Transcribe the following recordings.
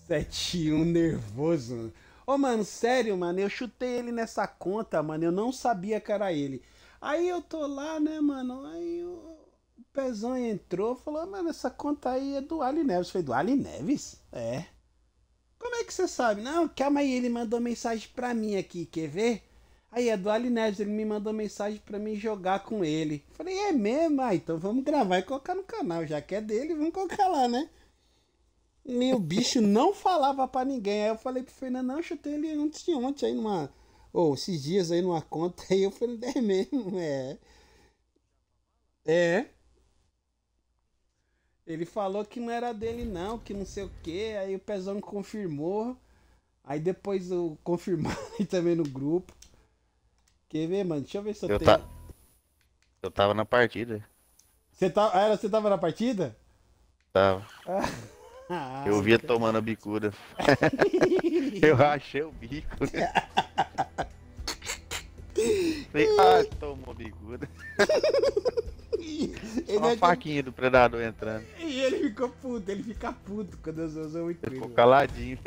71 nervoso, mano. Ô, mano, sério, mano, eu chutei ele nessa conta, mano, eu não sabia que era ele. Aí eu tô lá, né, mano, aí o Pezão entrou, falou, mano, essa conta aí é do Ali Neves. Eu falei, do Ali Neves? É. Como é que você sabe? Não, calma aí, ele mandou mensagem pra mim aqui, quer ver? Aí é do Ali Neves, ele me mandou mensagem pra mim jogar com ele. Falei, é mesmo? Ah, então vamos gravar e colocar no canal, já que é dele, vamos colocar lá, né? E o bicho não falava pra ninguém. Aí eu falei pro Fernando, não, eu chutei ele antes de ontem aí numa. Ou esses dias aí numa conta. Aí eu falei, é mesmo, é. É. Ele falou que não era dele não, que não sei o que. Aí o Pezão confirmou. Aí depois eu confirmei também no grupo. Quer ver, mano? Deixa eu ver se eu Eu, tenho. ta... eu tava na partida. Você, tá... você tava na partida? Tava. Ah, Eu via então. tomando a bicuda. Eu rachei o bico. Falei, tomou bicuda. Só Ele uma é que... faquinha do predador entrando. E ele ficou puto, ele fica puto quando eu uso o Ele ficou incrível. caladinho.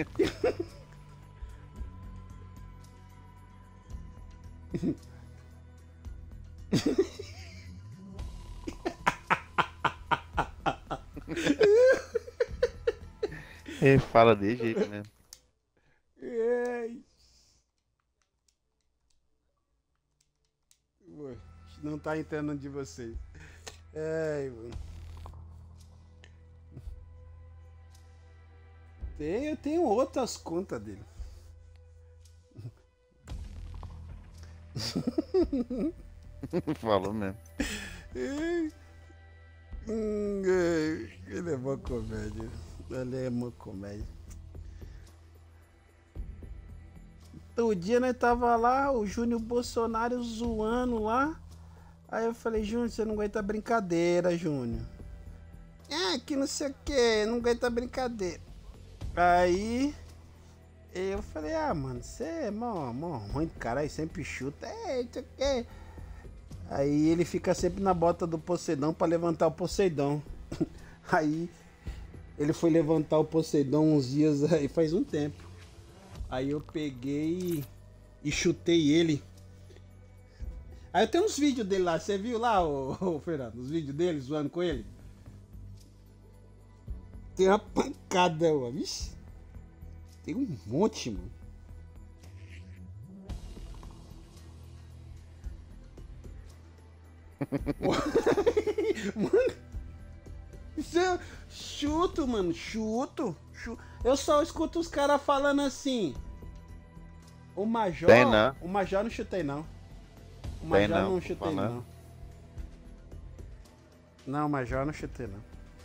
Ele fala de jeito mesmo. Ai, não tá entendendo de vocês. Ai, mano. Eu tenho outras contas dele. Falou mesmo. Ele é uma comédia. Ele é uma comédia. O dia nós tava lá, o Júnior Bolsonaro zoando lá. Aí eu falei, Júnior, você não aguenta brincadeira, Júnior. É, que não sei o que, não aguenta brincadeira. Aí eu falei, ah, mano, você é mó ruim, cara, aí sempre chuta. É, isso aqui. Aí ele fica sempre na bota do Poseidon pra levantar o Poseidon. Aí ele foi levantar o Poseidon uns dias aí, faz um tempo. Aí eu peguei e chutei ele. Aí eu tenho uns vídeos dele lá, você viu lá, ô Fernando, os vídeos dele zoando com ele? Tem uma pancada, mano. Vixe. Tem um monte, mano. Mano, isso é chuto, mano. Chuto. Eu só escuto os caras falando assim. O Major. Tem não. O Major não chutei, não. O Tem Major não, não tô chutei, falando. não. Não, o Major não chutei, não.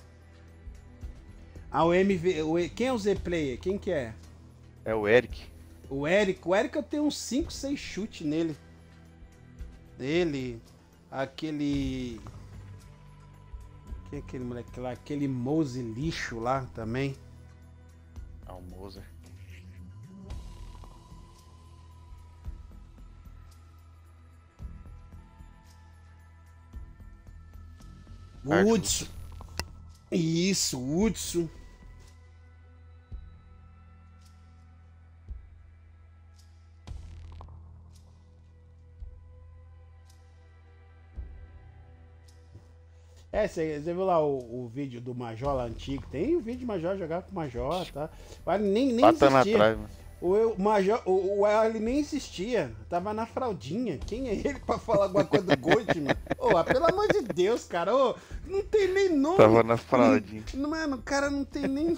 Ah, o MV. Quem é o Z-Player? Quem que é? É o Eric. O Eric. O Eric eu tenho uns 5, 6 chutes nele. Ele. Aquele. Quem é aquele moleque lá? Aquele Mose lixo lá também. É o Moser. Hudson. Isso, Hudson. É, você viu lá o vídeo do Major lá antigo? Tem o vídeo do Major jogar com o Major, tá? Mas nem 4 anos existia. atrás, mano. O Major, o ele nem existia. Tava na fraldinha. Quem é ele pra falar alguma coisa do Gold, Ô, pelo amor de Deus, cara. Ô, não tem nem nome. Tava na fraldinha. Mano, o cara não tem nem.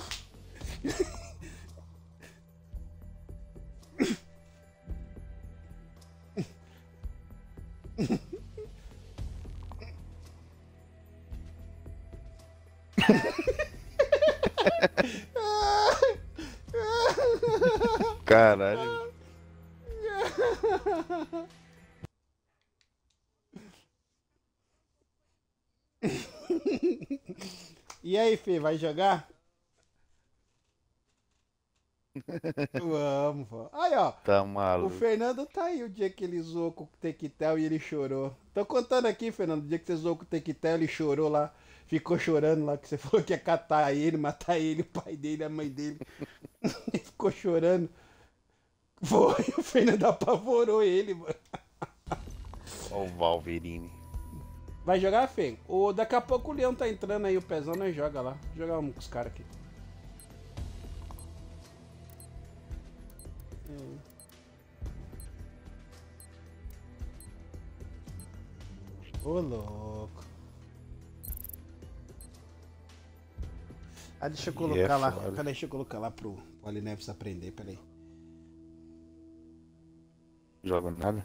Caralho. E aí, Fê, vai jogar? Vamos, pô. Aí, ó. Tá O maluco. Fernando tá aí o dia que ele zoou com o Tequitel e ele chorou. Tô contando aqui, Fernando, o dia que você zoou com o Tequitel, ele chorou lá. Ficou chorando lá, que você falou que ia catar ele, matar ele, o pai dele, a mãe dele. Ele ficou chorando. Foi, o Fernando apavorou ele, mano. Ó o Wolverine. Vai jogar, Fê? Ou daqui a pouco o Leão tá entrando aí, o Pezão nós joga lá. Vou jogar um com os caras aqui. Ô, louco. Ah, deixa eu colocar lá. foda. Peraí, deixa eu colocar lá pro Ali Neves aprender, peraí. Jogo nada.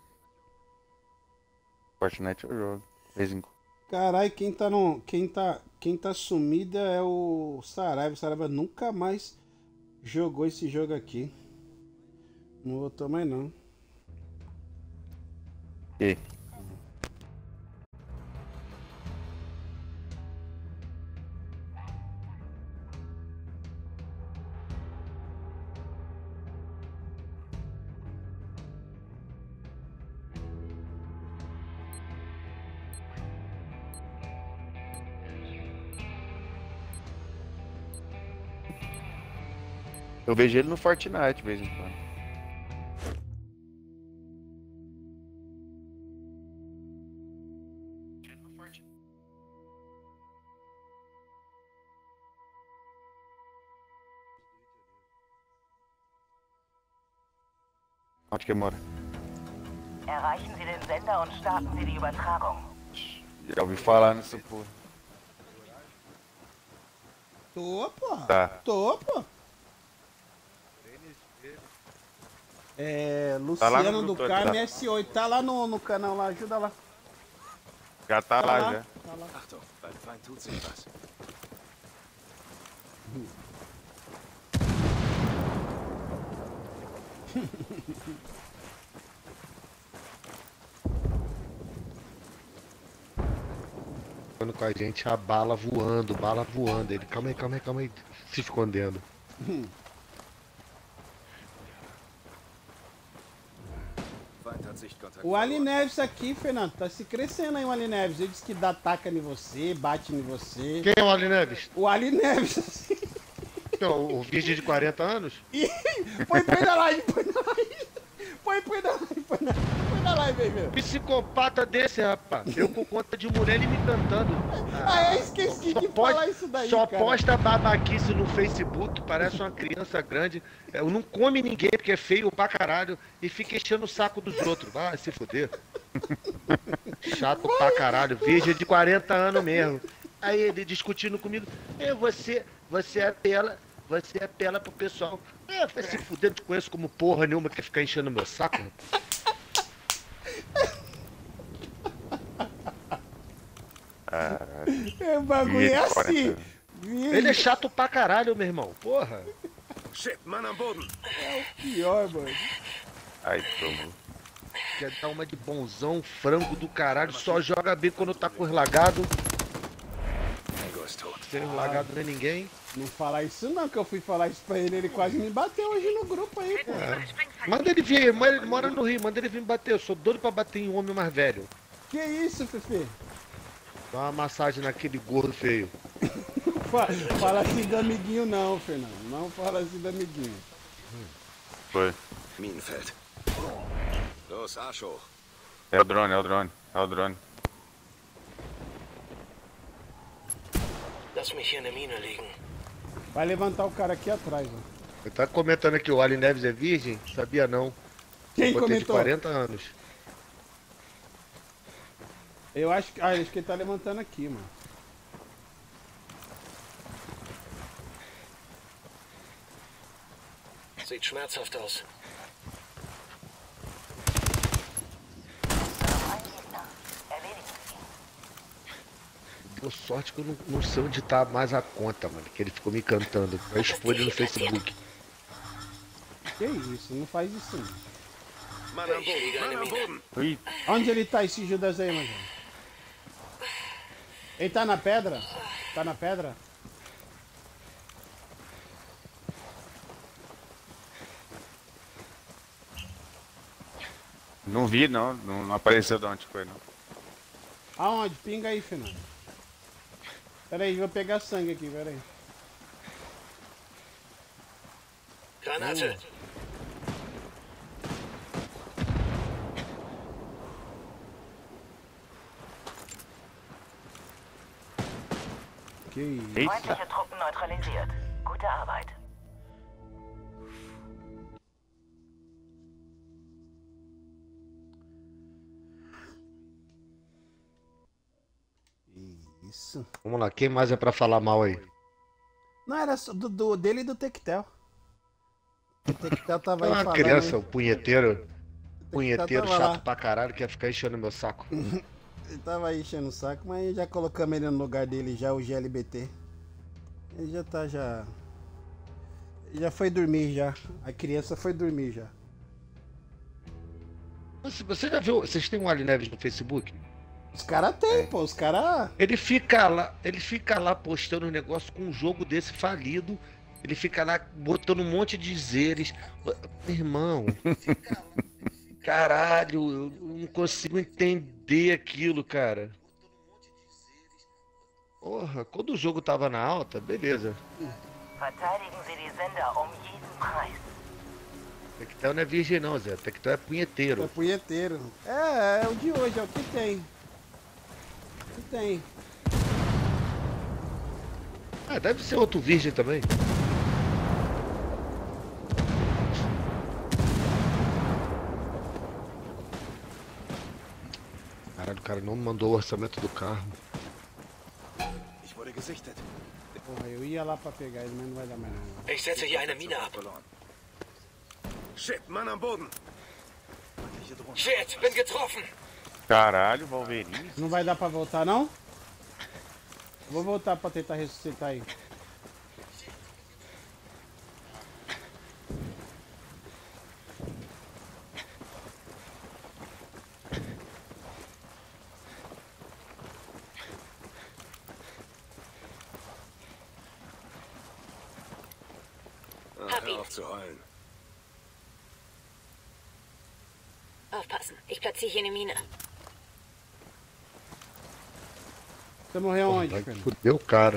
Fortnite eu jogo. De vez em quando. Caralho, quem tá sumido é o Saraiva. O Saraiva nunca mais jogou esse jogo aqui. Não voltou mais não. E? Eu vejo ele no Fortnite de vez em quando. Onde que mora? Erreichen Sie den Sender und starten Sie die Übertragung. Já ouvi falar nisso, pô. Tô, pô. Tá. Tô, pô. É, Tá lá Luciano no do grupo, Carmo tá? S8. Tá lá no canal lá, ajuda lá. Já tá lá, lá. já. Tá lá. Achtung, beim Feind tut sich was. Com a gente, a bala voando. Ele, calma aí, se escondendo. Feind hat Sichtkontakt. O Ali Neves aqui, Fernando, tá se crescendo aí o Ali Neves. Ele disse que dá taca em você, bate em você. Quem é o Ali Neves? O Ali Neves, assim. Então, o virgem de 40 anos? Ih, põe na live, põe na live. Põe na live aí, meu. Psicopata desse, rapaz. Eu com conta de mulher ele me cantando. Ah, eu esqueci de falar isso daí, Só cara. posta babaquice no Facebook, parece uma criança grande. Não come ninguém porque é feio pra caralho e fica enchendo o saco dos outros. Vai se fuder. Chato pra caralho, virgem de 40 anos mesmo. Aí ele discutindo comigo, você apela pro pessoal. Vai se fuder, não te conheço como porra nenhuma, quer ficar enchendo meu saco? É, o bagulho é assim. Ele é chato pra caralho, meu irmão, porra. Shit, Mann am Boden. Pior, mano. Aí, tomou. Quer dar uma de bonzão, frango do caralho, só joga bem quando tá com os lagados. Tango ist tot. Sem os lagados não é ninguém. Não falar isso não, que eu fui falar isso pra ele quase me bateu hoje no grupo aí, pô. Manda ele vir, ele mora no Rio, manda ele vir me bater. Eu sou doido pra bater em um homem mais velho. Que isso, Fefe? Dá uma massagem naquele gordo feio. Fala assim do amiguinho não, Fernando. Não fala assim do amiguinho. Foi. Minenfeld. Los, Arsch hoch. É o drone, é o drone. É o drone. Lass mich hier in der Mine liegen. Vai levantar o cara aqui atrás, ó. Ele tá comentando aqui, o Ali Neves é virgem? Sabia não. Quem Botei de comentou? 40 anos. Eu acho que. Ah, acho que ele tá levantando aqui, mano. Sieht schmerzhaft aus. Deu sorte que eu não sei onde tá mais a conta, mano. Que ele ficou me cantando. Eu expor ele no Facebook. Que isso, não faz isso não. Mann am Boden, Mann am Boden. Ui, Onde ele tá, esse Judas aí, mano? Ele tá na pedra? Tá na pedra? não vi, não. Não apareceu de onde foi, não. Aonde? Pinga aí, Fernando. Pera aí, vou pegar sangue aqui, pera aí. Granate. Que isso. Eita. Feindliche Truppen neutralisiert. Gute Arbeit. Isso. Vamos lá, quem mais é pra falar mal aí? Não, era só dele e do Tectel. O Tectel tava aí Uma falando. criança, aí. o punheteiro. Punheteiro tava chato lá. pra caralho que ia ficar enchendo meu saco. Ele tava aí enchendo o saco, mas já colocamos ele no lugar dele já, o GLBT. Ele já tá já. Ele já foi dormir já. A criança foi dormir já. Você já viu? Vocês têm um Ali Neves no Facebook? Os caras tem, pô, os caras. Ele fica lá postando um negócio com um jogo desse falido. Ele fica lá botando um monte de dizeres. Meu irmão, caralho, eu não consigo entender aquilo, cara. Porra, quando o jogo tava na alta, beleza. Verteidigen Sie die Sender jeden Preis. Tectel não é virgem não, Zé. Tectel é É punheteiro. punheteiro. É o de hoje, é o que tem. O que tem. Ah, deve ser outro virgem também. Caralho, o cara não mandou o orçamento do carro. Ich wurde gesichtet. Porra, eu ia lá pra pegar ele, mas não vai dar mais não. Ich setze hier eine Mine ab. Verloren. Shit, Mann am Boden. Shit, bin getroffen. Caralho, Wolverine. Não vai dar pra voltar não? Vou voltar pra tentar ressuscitar aí. Ah, hör auf zu heulen. Aufpassen, ich platziere hier eine Mine. Você morreu onde, Vai filho? fuder o cara.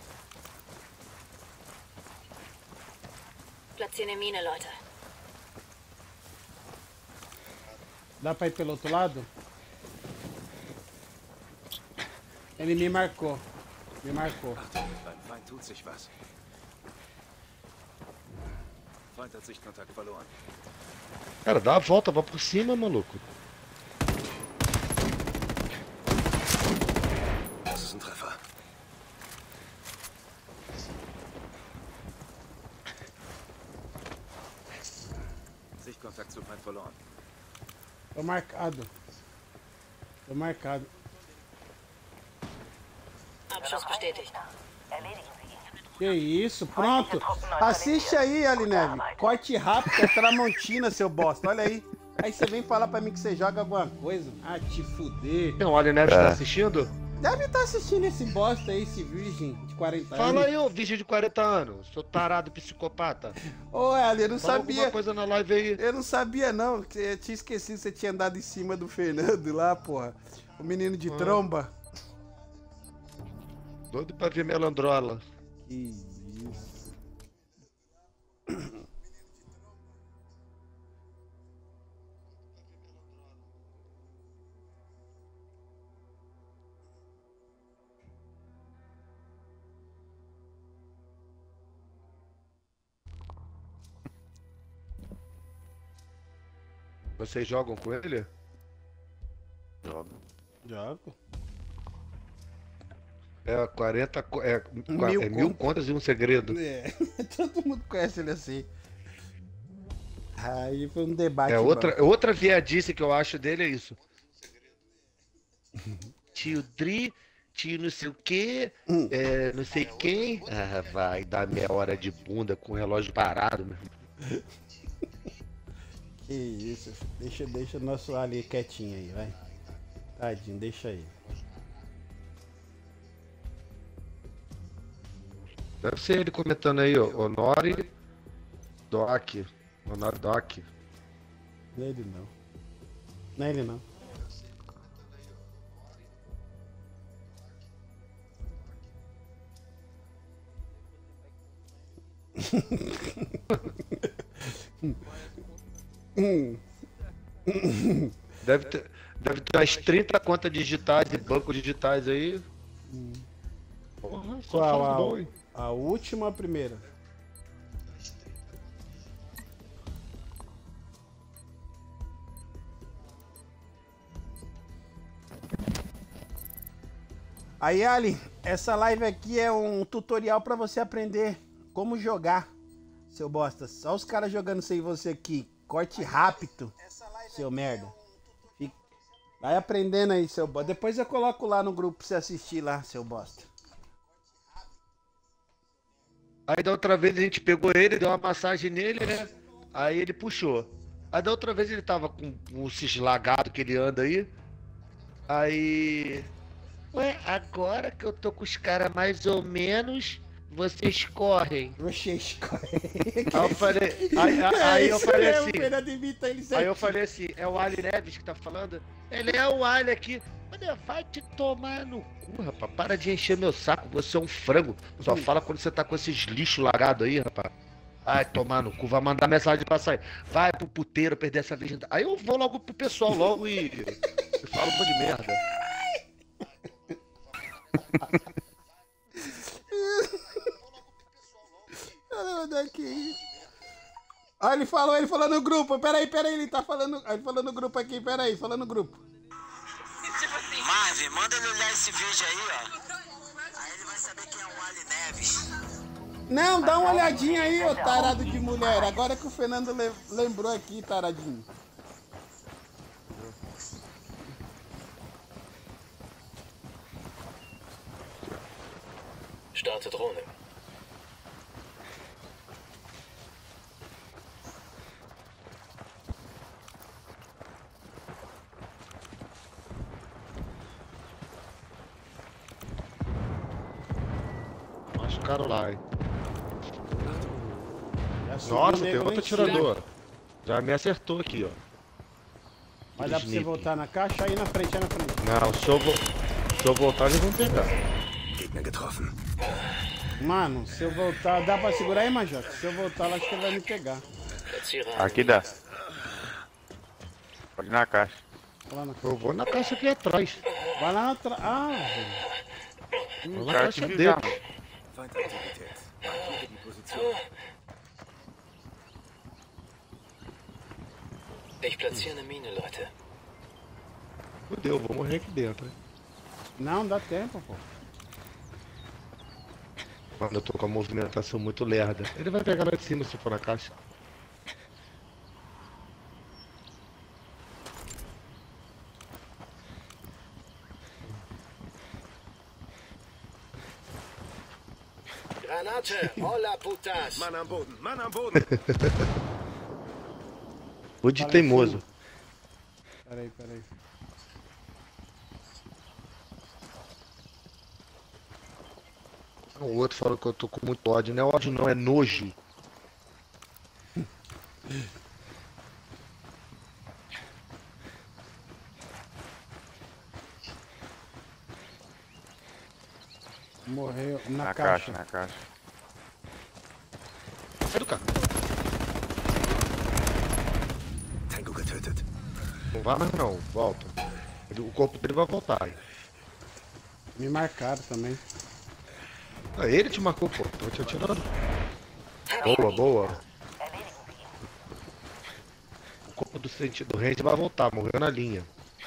Platziere eine Mine, Leute. Dá pra ir pelo outro lado? Ele me marcou. Me marcou. Beim Feind tut sich was. Feind hat Sichtkontakt verloren. Cara, dá a volta, vai por cima, maluco. Das ist ein Treffer. Sichtkontakt zu Feind verloren. Tô marcado. Tô marcado. Abschuss bestätigt. Erledigen Sie ihn. Que isso, pronto. Assiste aí, Alineve. Corte rápido, é Tramontina, seu bosta. Olha aí. Aí você vem falar pra mim que você joga alguma coisa. Ah, te fuder. Tem o Ali Neves tá assistindo? Deve estar assistindo esse bosta aí, esse virgem de 40 anos. Fala aí, ô virgem de 40 anos, seu tarado psicopata. Ô, Ali, eu não Fala sabia. alguma coisa na live aí. Eu não sabia, não. Eu tinha esquecido que você tinha andado em cima do Fernando lá, porra. O menino de tromba. Doido pra ver melandrola. Que isso. Vocês jogam com ele? Jogo. É 40. Mil É 1000 contas e um segredo. É, todo mundo conhece ele assim. Aí foi um debate. É bom. outra viadice que eu acho dele é isso. Tio Dri, tio não sei o que, não sei quem. Ah, vai dar meia hora de bunda com o relógio parado, meu irmão. Que isso, deixa o nosso ali quietinho aí, vai. Tadinho, deixa aí. Deve ser ele comentando aí, ó. Honore Doc. Honore Doc. Não é ele não. Não é ele não. Deve ter umas 30 contas digitais e bancos digitais aí. Porra, só faz Qual bom, hein? a última ou a primeira? Aí, Ali, essa live aqui é um tutorial pra você aprender como jogar, seu bosta. Só os caras jogando sem você aqui. Corte rápido, seu merda. Vai aprendendo aí, seu bosta. Depois eu coloco lá no grupo pra você assistir lá, seu bosta. Aí da outra vez a gente pegou ele, deu uma massagem nele, né? Aí ele puxou. Aí da outra vez ele tava com esses lagados que ele anda aí. Aí... Ué, agora que eu tô com os caras mais ou menos, vocês correm. Vocês correm. Aí eu falei, aí eu falei assim, Aí eu falei assim, é o Ali Neves que tá falando? Ele é o Ali aqui. Olha, vai te tomar no cu, rapaz. Para de encher meu saco, você é um frango. Só fala quando você tá com esses lixos lagados aí, rapaz. Vai tomar no cu, vai mandar mensagem pra sair. Vai pro puteiro perder essa virgindade. Aí eu vou logo pro pessoal logo e falo um monte de merda. Ah, ele falou no grupo. Peraí, ele tá falando. Ele falou no grupo aqui, peraí, falando no grupo. Marvin, manda ele olhar esse vídeo aí, ó. Aí ele vai saber quem é o Ali Neves. Não, dá uma olhadinha aí, ô tarado de mulher. Agora que o Fernando lembrou aqui, taradinho. Starte Drohne. Machucaram lá, hein? Nossa, tem outro atirador. Já me acertou aqui, ó. Mas dá pra você voltar na caixa? Aí na frente, aí na frente. Não, se eu voltar, eles vão pegar. Gegner getroffen. Mano, se eu voltar, dá pra segurar aí, Majota? Se eu voltar, lá acho que ele vai me pegar. Aqui dá. Pode ir na caixa. Vai lá na, Eu vou na caixa aqui atrás. vai lá atrás. Ah, velho. Vou O na cara te caixa viu dele. já. Feindaktivität. Markiere die Position. Ich platziere eine Mine, Leute. Fudeu, vou morrer aqui dentro, hein? Não, dá tempo, pô. Mano, eu tô com a movimentação muito lerda. Ele vai pegar lá de cima se for na caixa. Granate! Hola, putas! Mann am Boden, Mann am Boden. O de teimoso. Peraí. O outro falou que eu tô com muito ódio. Não é ódio não, é nojo. Morreu na Na caixa. caixa, na caixa. Sai do carro. Tango getötet. Não vai mais não, volta. O corpo dele vai voltar. Me marcaram também. Ah, ele te marcou, pô. Tô te atirando. Boa. O corpo do Range vai voltar, morreu na linha.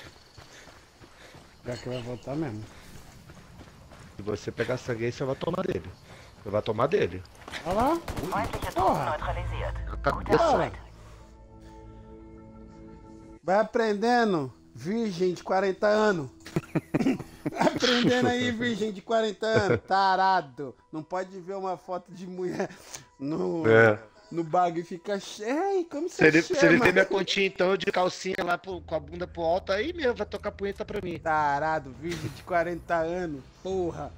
Já que vai voltar mesmo. Se você pegar sangue aí, você vai tomar dele. Você vai tomar dele. Olha lá. Feindliche Truppen Porra. neutralisiert. A Gute cabeça. Arbeit. Vai aprendendo, virgem de 40 anos. Aprendendo aí, virgem de 40 anos. Tarado. Não pode ver uma foto de mulher no bagulho e fica cheio. Como Se você ele chama? ver minha continha então de calcinha lá com a bunda pro alto, aí mesmo vai tocar punheta pra mim. Tarado, virgem de 40 anos. Porra.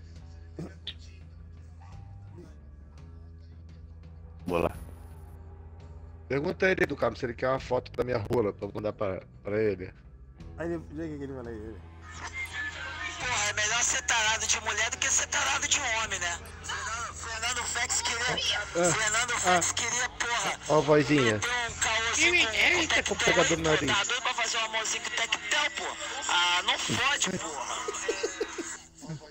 Vou lá. Pergunta ele do carro se ele quer uma foto da minha rola pra eu mandar pra ele. Aí ele, vê o que ele fala aí. Porra, é melhor ser tarado de mulher do que ser tarado de homem, né? Fernando Flex queria. Fernando Flex queria, porra. Ó a vozinha. Tem um caôzinho Eita, como com pegador no nariz. Tá doido pra fazer uma mãozinha com Tectel, pô? Ah, não fode, porra.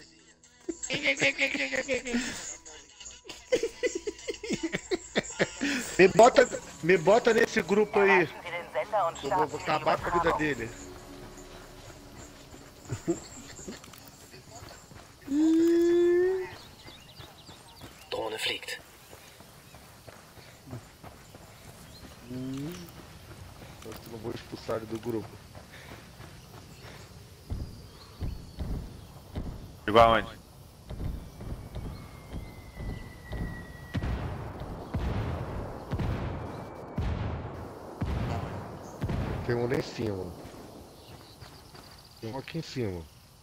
Me bota nesse grupo aí. Erreichen Sie den Sender und Eu starten vou Sie die acabar com a vida Übertragung. dele. Drohne fliegt. Acho que não vou expulsar ele do grupo. Chegou aonde? Tem um lá em cima. Tem um aqui em cima.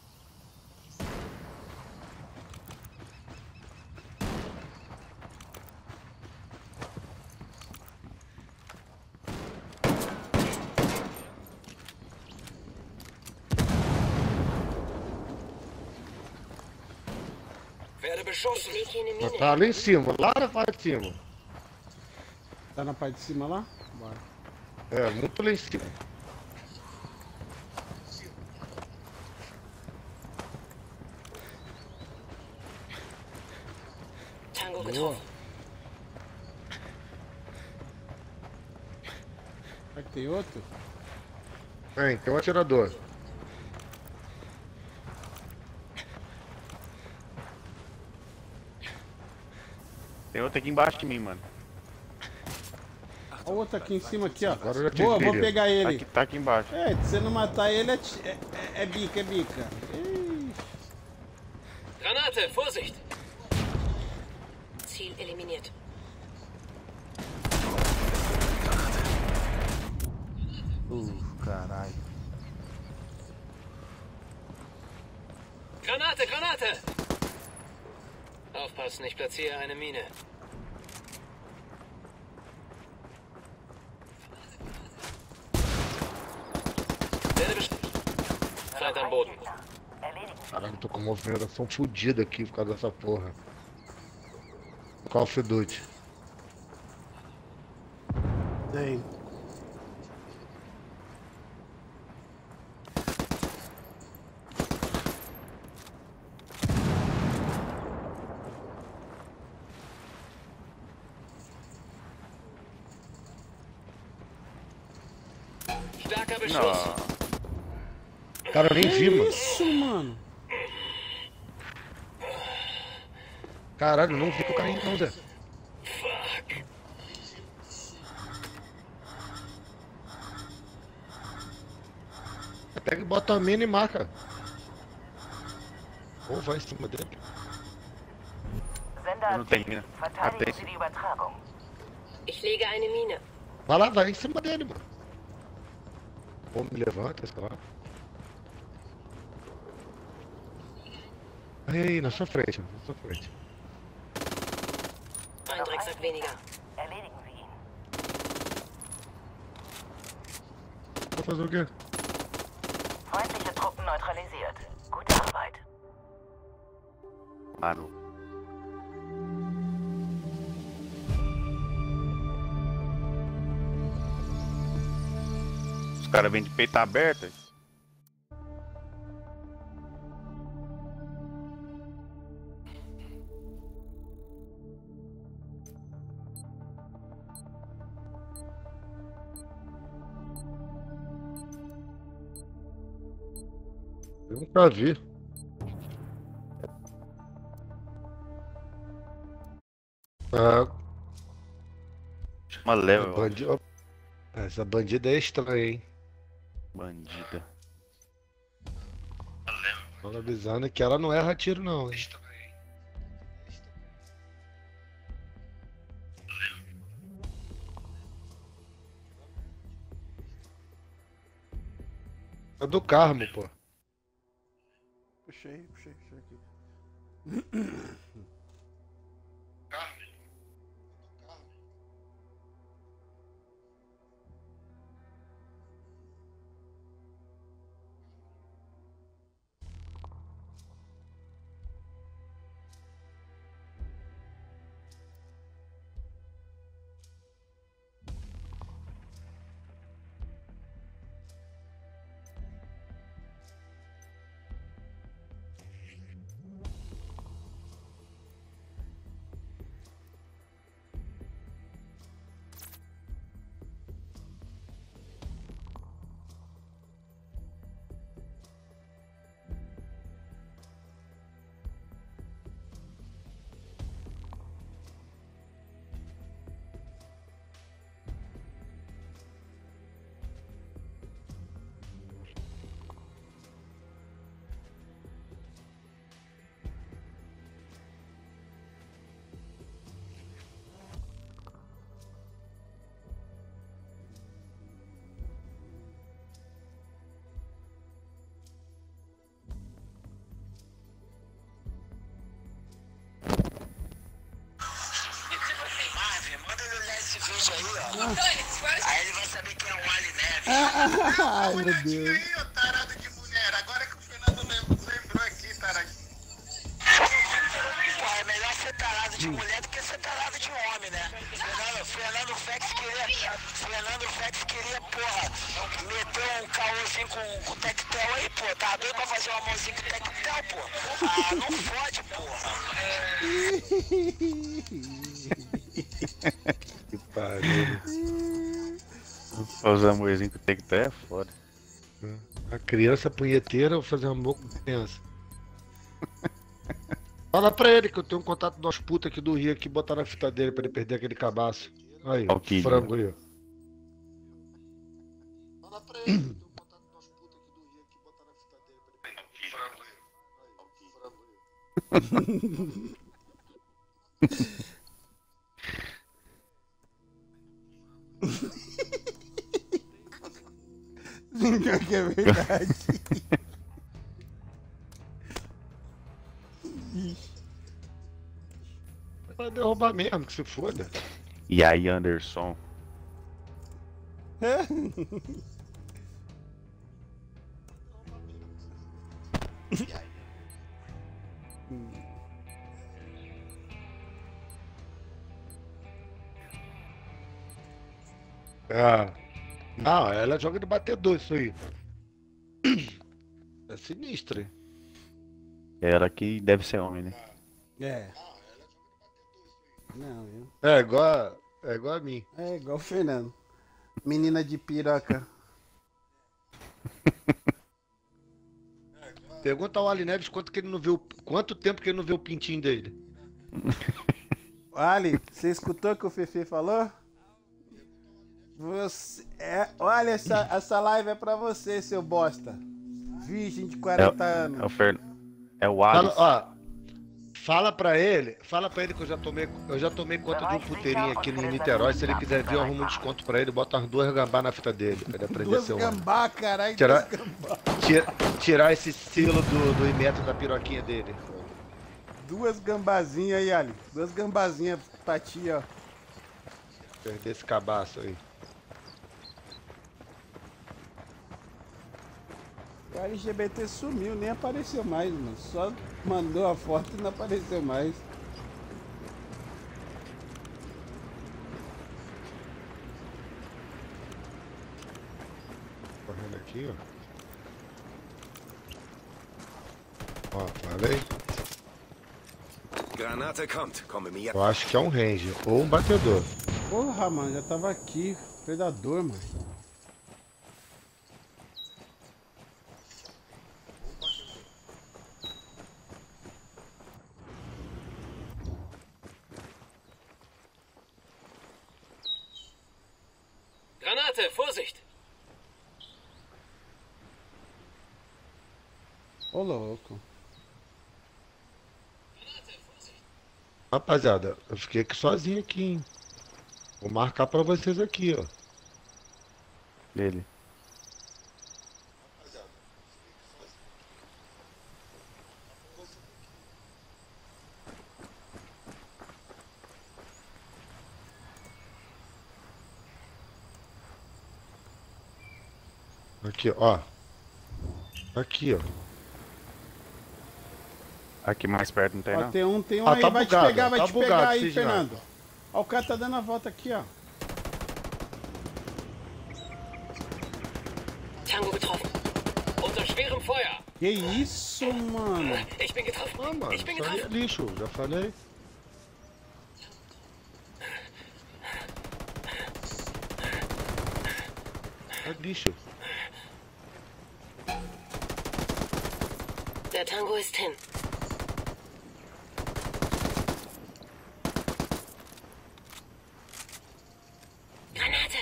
Werde beschossen. Ich lege hier eine Mine. Tá lá em cima, lá na parte de cima. Tá na parte de cima lá? Bora. É, muito lá em cima. Tango getroffen. Será que tem outro? Tem um atirador. Tem outro aqui embaixo de mim, mano. Olha o outro aqui em cima, aqui, ó. Agora eu já te Boa, vi. vou pegar ele. Tá aqui embaixo. É, se você não matar ele, é bica, é bica. Ixi. Granate, Vorsicht! Ziel eliminiert. Caralho. Granate, Granate! Aufpassen, ich platziere eine Mine. Werde Feind am Boden. Erledigen Sie. Caralho, tô com uma movimentação fodida aqui por causa dessa porra. Call of Duty. Tem. Starker Beschuss. Não. Cara, eu nem vi, mano. Isso, mano. Caralho, não vi que o cara não, Zé. Pega e bota a mina e marca. Ou vai em cima dele. Sender Eu não tenho aktiv. mina. Verteidigen Tem. Sie die Übertragung. Ich lege eine Mine. Vai lá, vai em cima dele, mano. Ou me levanta, sei lá. Aí, na sua frente, na sua frente. Ein Drecksack weniger. Erledigen Sie ihn. Vai fazer o quê? Feindliche Truppen neutralisiert. Gute Arbeit. Mano. Os caras vêm de peito aberto. Eu nunca vi. Ah, Chama Léo, eu acho. essa bandida é estranha, hein? Bandida. Tô avisando que ela não erra tiro, não, hein? É do Carmo, pô. Puxei aqui. olhar esse vídeo aí, ó. Aí ele vai saber quem é o Ali Neves. Ai, meu Deus. Aí, ó, tarado de mulher. Agora que o Fernando lembrou aqui, tarado. Pô, é melhor ser tarado de mulher do que ser tarado de homem, né? Fernando Fex queria, porra, meter um caôzinho com o Tectel aí, pô. Tá doido pra fazer um amorzinho com o Tectel, pô? Ah, não fode, porra. Que pariu. Fazer amorzinho com o Tectel é foda. A criança punheteira ou fazer amor com criança? Fala pra ele que eu tenho um contato de umas putas aqui do Rio aqui, botar na fita dele pra ele perder aquele cabaço. Aí, ó, Ok. frango aí, ó. Fala pra ele que eu tenho um contato de umas putas aqui do Rio aqui, botar na fita dele pra ele perder frango aí. Aí, ó, frango aí. Pior que é verdade. Vai derrubar mesmo, que se foda. E aí, Anderson? Ah. Não, ela joga de batedor isso aí. É sinistro, hein? Ela que deve ser homem, né? É. Não, viu? É igual a mim. É igual o Fernando. Menina de piroca. Pergunta ao Ali Neves quanto tempo que ele não vê o pintinho dele. Ali, você escutou o que o Fefe falou? Olha, essa live é pra você, seu bosta. Virgem de 40 anos. É o Alisson. Fala pra ele que eu já tomei conta de um puteirinho aqui em Niterói. Se ele quiser vir, eu arrumo um desconto pra ele, bota umas 2 gambá na fita dele. Pra ele aprender a Duas ser um. gambá, caralho. Tirar- Duas gambá. Tirar esse selo do imetro da piroquinha dele. Duas gambazinhas aí, Ali. Duas gambazinhas pra ti, ó. Perder esse cabaço aí. O LGBT sumiu, nem apareceu mais, mano. Só mandou a foto e não apareceu mais. Correndo aqui, ó. Ó, falei. Granate kommt. Komme mir. Eu acho que é um ranger ou um batedor. Porra, mano, já tava aqui. Predador, mano. Granate, Vorsicht! Ô, louco. Rapaziada, eu fiquei aqui sozinho aqui, hein? Vou marcar pra vocês aqui, ó. Dele. Aqui, ó. Aqui, ó. Aqui mais perto não tem, Ó, não? tem um Ah, aí, tá vai bugado, te pegar, vai tá te bugado, pegar aí, Cisne. Fernando. Ó, o cara tá dando a volta aqui, ó. Tango getroffen. Unter schwerem Feuer. Que isso, mano? Ich bin getroffen. Ah, mano, Ich bin isso aí é getroffen. lixo, já falei. É lixo. Der Tango ist hin. Granate!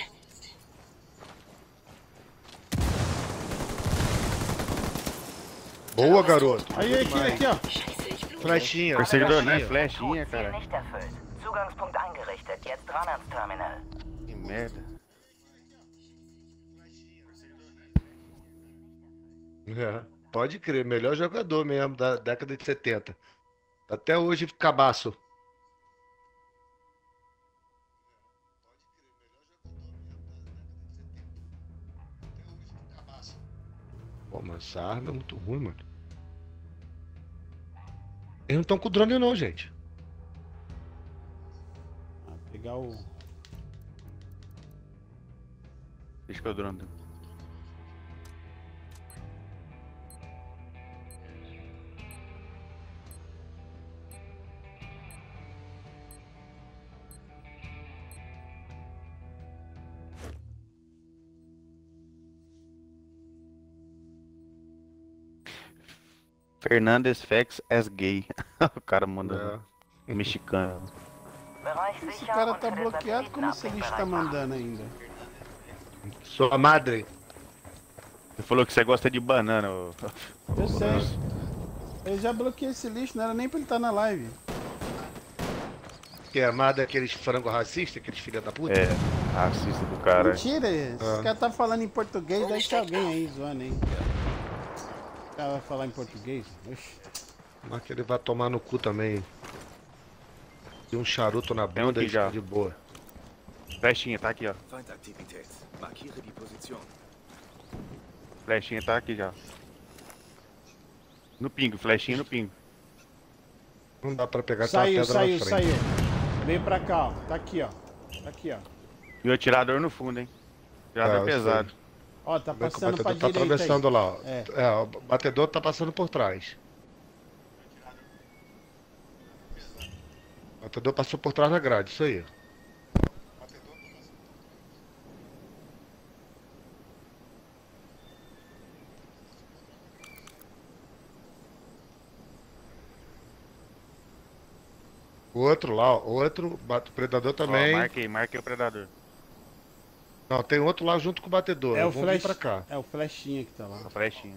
Boa, garoto. Aí, aqui, ó. Scheiße, ich blute. Flechinha. Perseguidor, né? flechinha. Flechinha, Ziel cara. nicht erfüllt. Zugangspunkt eingerichtet. Jetzt ran ans Terminal. Que merda. É, pode crer, melhor jogador mesmo da década de 70. Até hoje, cabaço. Pô, mas essa arma é muito ruim, mano. Eles não estão com o drone não, gente. Pegar o... Deixa que eu drone. Fernandes Fex as gay. O cara manda mexicano. Bereich Esse sicher cara und tá für den bloqueado, como esse verpflichteten lixo tá Abwickelbereit mandando ainda? Sua madre. Você falou que você gosta de banana. Eu sei. Eu já bloqueei esse lixo, não era nem pra ele estar na live. Que é amada aqueles frango racistas, aqueles filha da puta? É, racista do cara. Mentira, esse cara tá falando em português, deve ter alguém aí zoando aí. O cara vai falar em português? Oxi. Mas que ele vai tomar no cu também. E um charuto na Tem um bunda aqui e já. fica de boa. Flechinha, tá aqui, ó. Feindaktivität. Markiere die Position. Flechinha tá aqui já. No pingo, flechinha no pingo. Não dá pra pegar Saiu, essa pedra saiu, na frente. saiu. Vem pra cá, ó. Tá aqui, ó. Tá aqui, ó. E o atirador no fundo, hein? Atirador eu pesado. Ó, tá Vê que o passando pra batedor tá direita atravessando aí. lá, ó. É. O batedor tá passando por trás. O batedor passou por trás da grade, isso aí. O outro lá, ó, o outro predador Ó, também. marquei o predador. Não, tem outro lá junto com o batedor. É o Vamos vir flash. pra cá. É o flechinha que tá lá. A flechinha.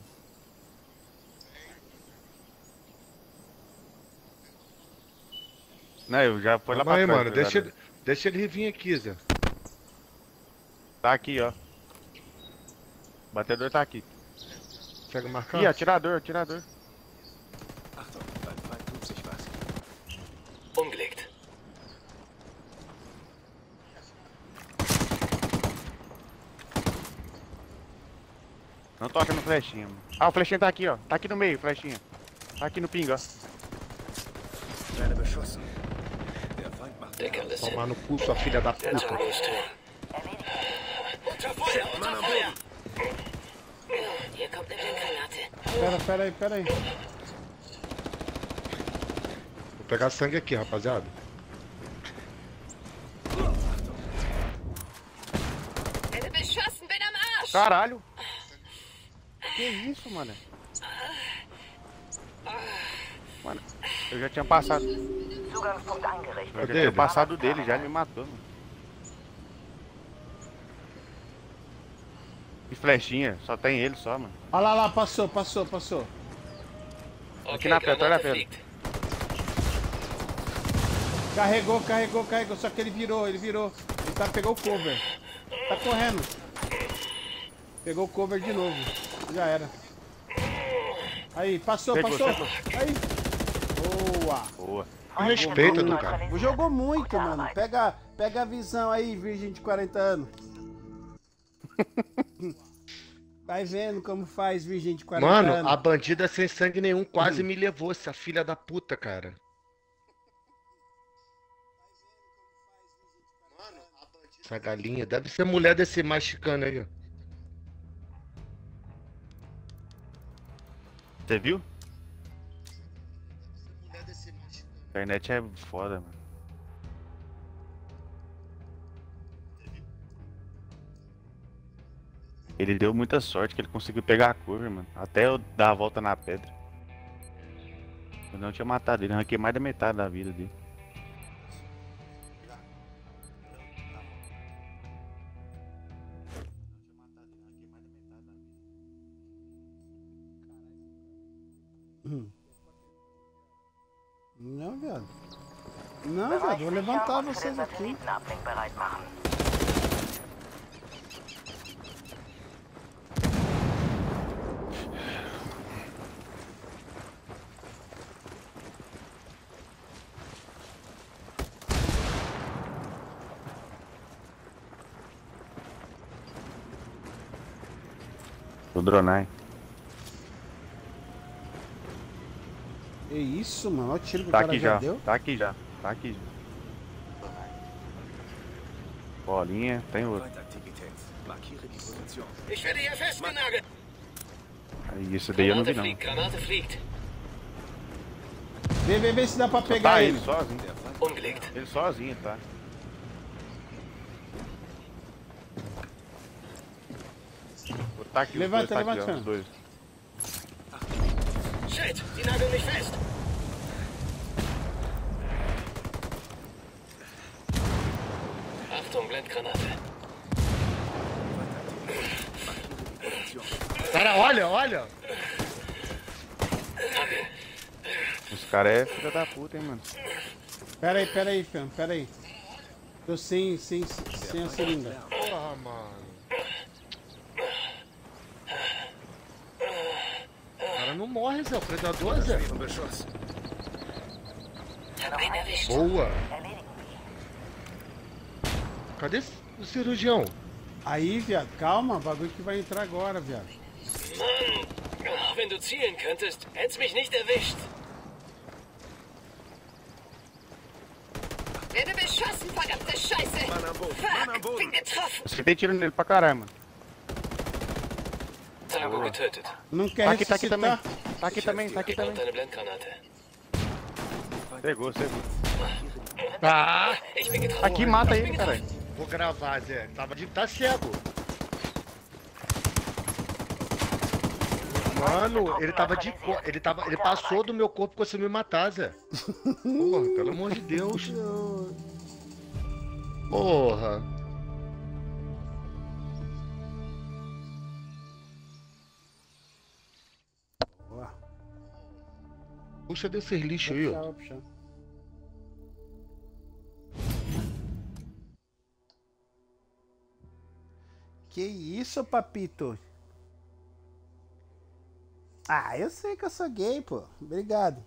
Não, eu já foi lá Calma pra aí, trás. mano. o Deixa predador. ele vir aqui, Zé. Tá aqui, ó. O batedor tá aqui. Consegue marcar? Ih, atirador. Achtung, beim Feind tut sich was. Umgelegt. Não toca no flechinha, mano. Ah, o flechinha tá aqui, ó. Tá aqui no meio, flechinha. Tá aqui no pingo, ó. Werde beschossen. Der Feind macht Deck alles hin. Tomar no cu, sua filha da Jetzt puta. los, Tor. Unter Feuer, unter Feuer! Hier kommt eine Granate. Pera aí. Vou pegar sangue aqui, rapaziada. Werde beschossen, bin am Arsch. Caralho. Que isso, mano? Mano, eu já tinha passado. Zugangspunkt eingerichtet. Eu já Cadê tinha ele? passado dele, já ele me matou, mano. E flechinha, só tem ele só, mano. Olha lá, passou. Okay, na pedra, olha a Granate pedra. fliegt. Carregou, só que ele virou. Ele pegou o cover. Tá correndo. Pegou o cover de novo. Já era. Aí, passou. Pegou. Aí. Boa. Boa. Respeita do cara. Jogou muito, mano. Pega a visão aí, virgem de 40 anos. Vai vendo como faz virgem de 40 Mano, anos. a bandida sem sangue nenhum quase me levou, essa filha da puta, cara. Essa galinha deve ser mulher desse mexicano aí, ó. Você viu? A internet é foda, mano. Ele deu muita sorte que ele conseguiu pegar a curva, mano. Até eu dar a volta na pedra. Eu não tinha matado ele, arranquei mais da metade da vida dele. Não, viado. Não, viado, vou levantar vocês aqui. Abblinkbereit machen. O Dronai. isso, mano? Olha o tiro que Tá o cara aqui já já, deu. tá aqui já, tá aqui já. Bolinha, tem outro. Zeitaktivität. Markiere die Position. Ich werde hier festgenagelt. Aí, esse daí eu não vi não. Granate fliegt. Vê se dá pra Só pegar tá ele. ele sozinho. Umgelegt. Ele sozinho, tá? Vou tá aqui, Levanta, os dois, tá levanta, aqui, ó, os dois. Shit, die nageln mich fest. Achtung, Blendgranate. Cara, olha! Os caras é filha da puta, hein, mano. Pera aí, Fran, pera aí. Tô sem a seringa. Porra, mano. O cara não morre, Zé. O predador, Zé. Im Beschuss. Hab ihn erwischt. Boa. Cadê o cirurgião? Aí, viado, calma, bagulho que vai entrar agora, viado. Mann, wenn du zielen könntest, hätt's mich nicht erwischt. Werde beschossen, verdammte Scheiße. Mann am Boden. Mann am Fuck, bin Boden. getroffen. Você tem tiro nele pra caralho, mano. Tango getötet. Não quer Tá aqui também. ressuscitar? Tá aqui também, tá aqui Gib mir também. deine Blendgranate. Pegou. Ah! Ich bin getroffen. Aqui, mata ele, caralho. Vou gravar, Zé. Tá cego. Mano, ele passou do meu corpo e conseguiu me matar, Zé. Porra, pelo amor de Deus. Porra. Boa. Puxa desses lixos aí, ó. Vou puxar. Que isso, papito? Ah, eu sei que eu sou gay, pô. Obrigado.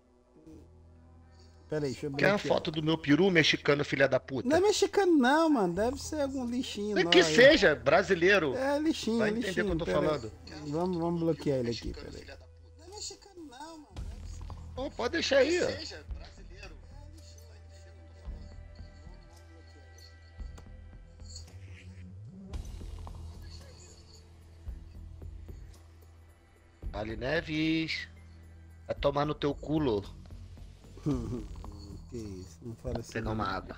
Pera aí, deixa eu Quer uma bloquear. foto do meu peru mexicano, filha da puta? Não é mexicano não, mano. Deve ser algum lixinho. Mas não, que aí. seja, brasileiro. É lixinho, Vai é entender lixinho. o que eu tô pera aí. falando. Vamos bloquear ele aqui, peraí. Não é mexicano não, mano. Pô, pode deixar aí, ó. Ali Neves. Vai tomar no teu culo. Que isso, não fala assim. Pegar não. uma água.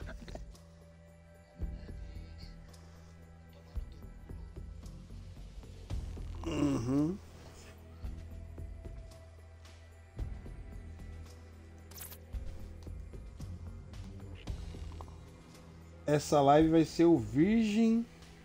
Uhum. Essa live vai ser o Virgem.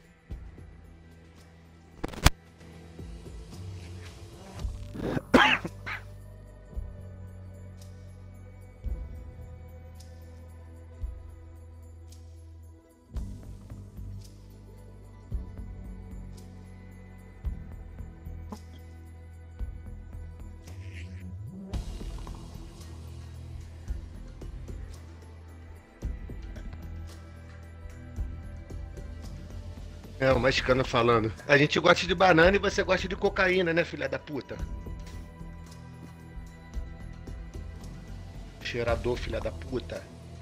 É, o mexicano falando. A gente gosta de banana e você gosta de cocaína, né, filha da puta? Cheirador, filha da puta.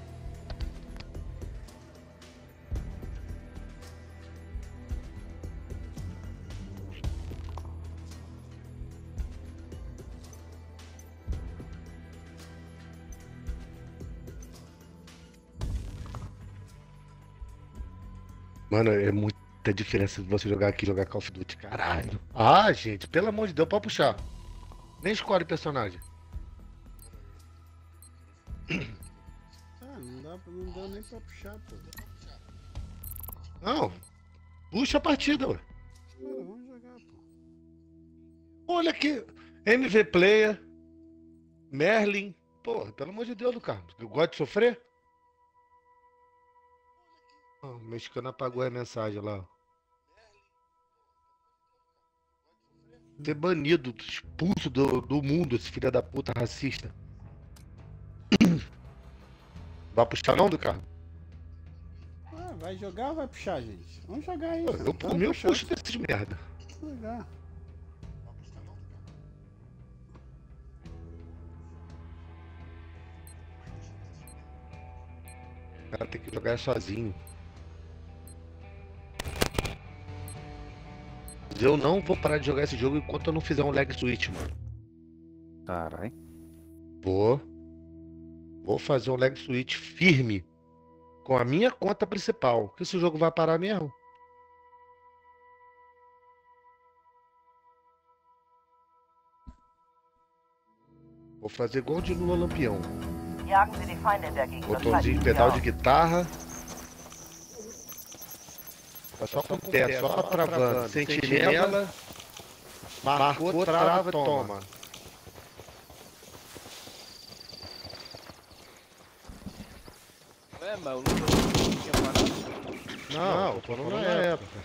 Mano, é muita diferença de você jogar aqui e jogar Call of Duty, caralho. Ah, gente, pelo amor de Deus, pode puxar. Nem escolhe o personagem. Ah, não dá nem pra puxar, pô. Não, puxa a partida, ué. Cara, vamos jogar, pô. Olha aqui, MV Player, Merlin. Porra, pelo amor de Deus, do Carlos. Eu gosto de sofrer? Ah, o mexicano apagou a mensagem lá. Ser banido, expulso do mundo, esse filho da puta racista. Vai puxar não, do carro? Ah, vai jogar ou vai puxar, gente? Vamos jogar aí. Eu, por mim, eu puxo desses merda. Vamos jogar. O cara tem que jogar sozinho. Eu não vou parar de jogar esse jogo enquanto eu não fizer um leg switch, mano. Caralho. Vou fazer um leg switch firme com a minha conta principal. Porque esse jogo vai parar mesmo. Vou fazer igual de Lula Lampião. Jagen Sie die Feinde in der Gegend. und Botãozinho, schalten sie pedal de auf. guitarra. Tá só com o pé, só travando. Sentinela. Marcou, trava, toma. É, mas o Lula não tinha parado. Não, tô falando na época.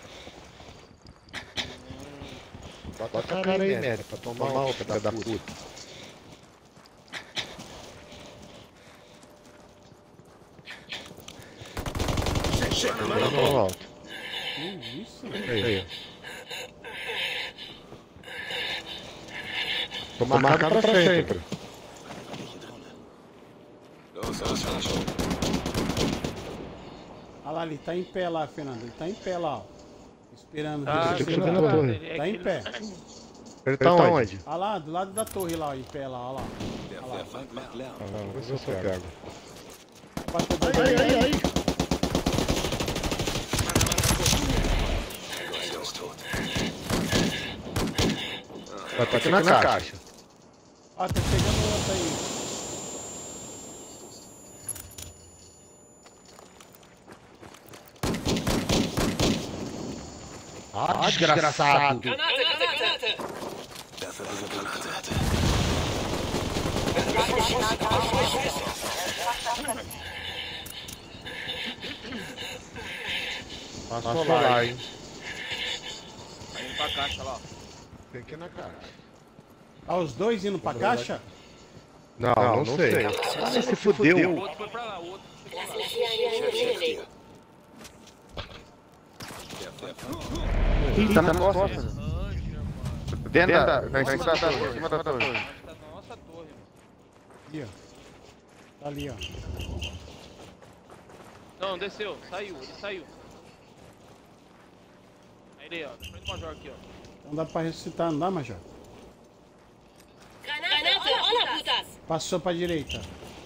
Bota a cara aí, merda, pra tomar outra, filha da puta. Não, alto. Isso, Aí. Tô marcado pra sempre. Olha lá, ele tá em pé lá, Fernando. Ele tá em pé lá, ó. Esperando. Tá, você. subindo na torre. Tá em pé. Ele tá onde? Olha lá, do lado da torre lá, ó, em pé lá, olha lá. Vamos ver se eu pego. Aí. Tá aqui na caixa. Ó, tá chegando outro aí. Ah, desgraçado. Granate! Passou lá, hein. Tá indo pra caixa lá, ó. Tem aqui na caixa. Ah, os dois indo pra caixa? Não sei. Ah, se fudeu. O outro foi pra lá, o outro chegou lá. Lass mich hier eine Mine legen. Ih, tá na costa. Dentro da, em cima da torre. Em cima da torre. Tá na nossa torre, mano. Ali, ó. Tá ali, ó. Não, desceu, saiu, ele saiu. Aí ele, ó, frente do Major aqui, ó. Não dá pra ressuscitar, não dá, Major? Granate, hola putas! Passou pra direita.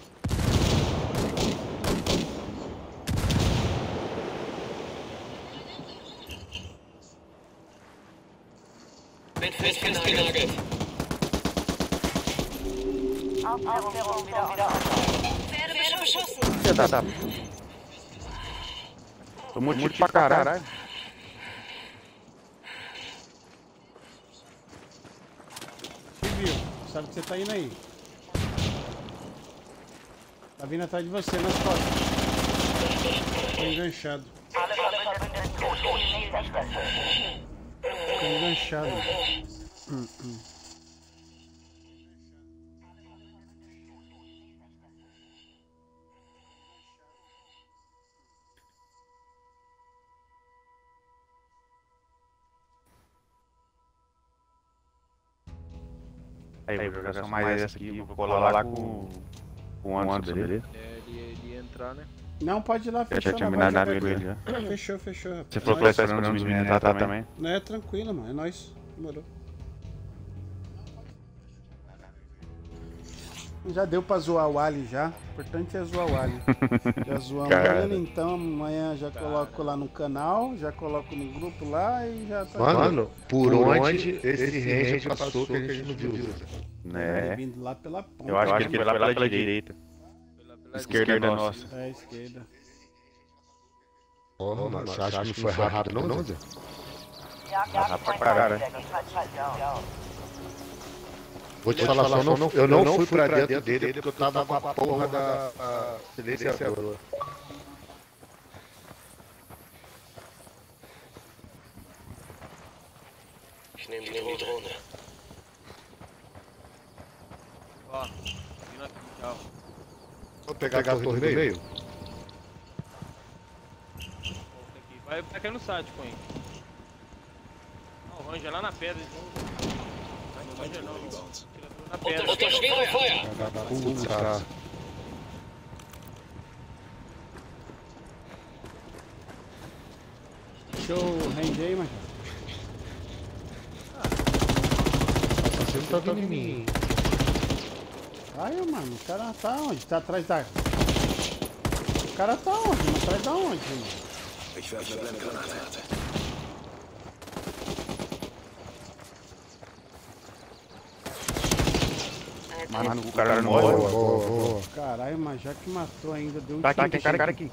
Bin festgenagelt. Aufklärung wieder auf. Werde beschossen! Tá. Tomou tiro pra caralho. Civil, sabe que você tá indo aí. Tá vindo atrás de você nas costas. Tô enganchado. Alle Verbündeten tot. Nächster Station. Tô enganchado. Aí, vou jogar só mais essa aqui, vou colar lá com o Anderson, beleza? É, ele ia entrar, né? Não, pode ir lá, Eu fechou. já tinha não vai combinado jogar com ele aqui. já. Fechou. rapaz. Você falou que vai estar esperando os meninos entrar também? Não é tranquilo, mano. É nóis. Demorou. Já deu pra zoar o Ali já. O importante é zoar o Ali. Já zoamos Cara. ele, então amanhã já coloco lá no canal, já coloco no grupo lá e já tá. Mano, por onde esse range passou que a gente não viu? Ele Né? vindo lá pela ponta. Eu acho que ele foi lá pela direita. Pela Esquerda nossa. É, esquerda. Porra, mano, você acha que não foi rápido não, Zé? Jagd pra caralho. Vou te falar só, eu não fui pra dentro dele porque eu tava com a porra da silenciadora. Ich nehme die Drohne. Ó, vindo aqui, tchau. Vou pegar a torre do meio? Volta aqui. Vai cair no site com ele. Não, o Ranger lá na pedra. Não, Ranger não. Na pedra. Unter schwerem Feuer! Puta. Fechou o range aí, mas. Você não tá dando em mim. Aí, mano, o cara tá onde? Tá atrás da... O cara tá onde? Não atrás da onde, mano? Ich werfe eine Blendgranate. Mano, o cara não morre. Boa. Caralho, mas já que matou ainda, deu um Tá aqui, tiro. tem cara aqui.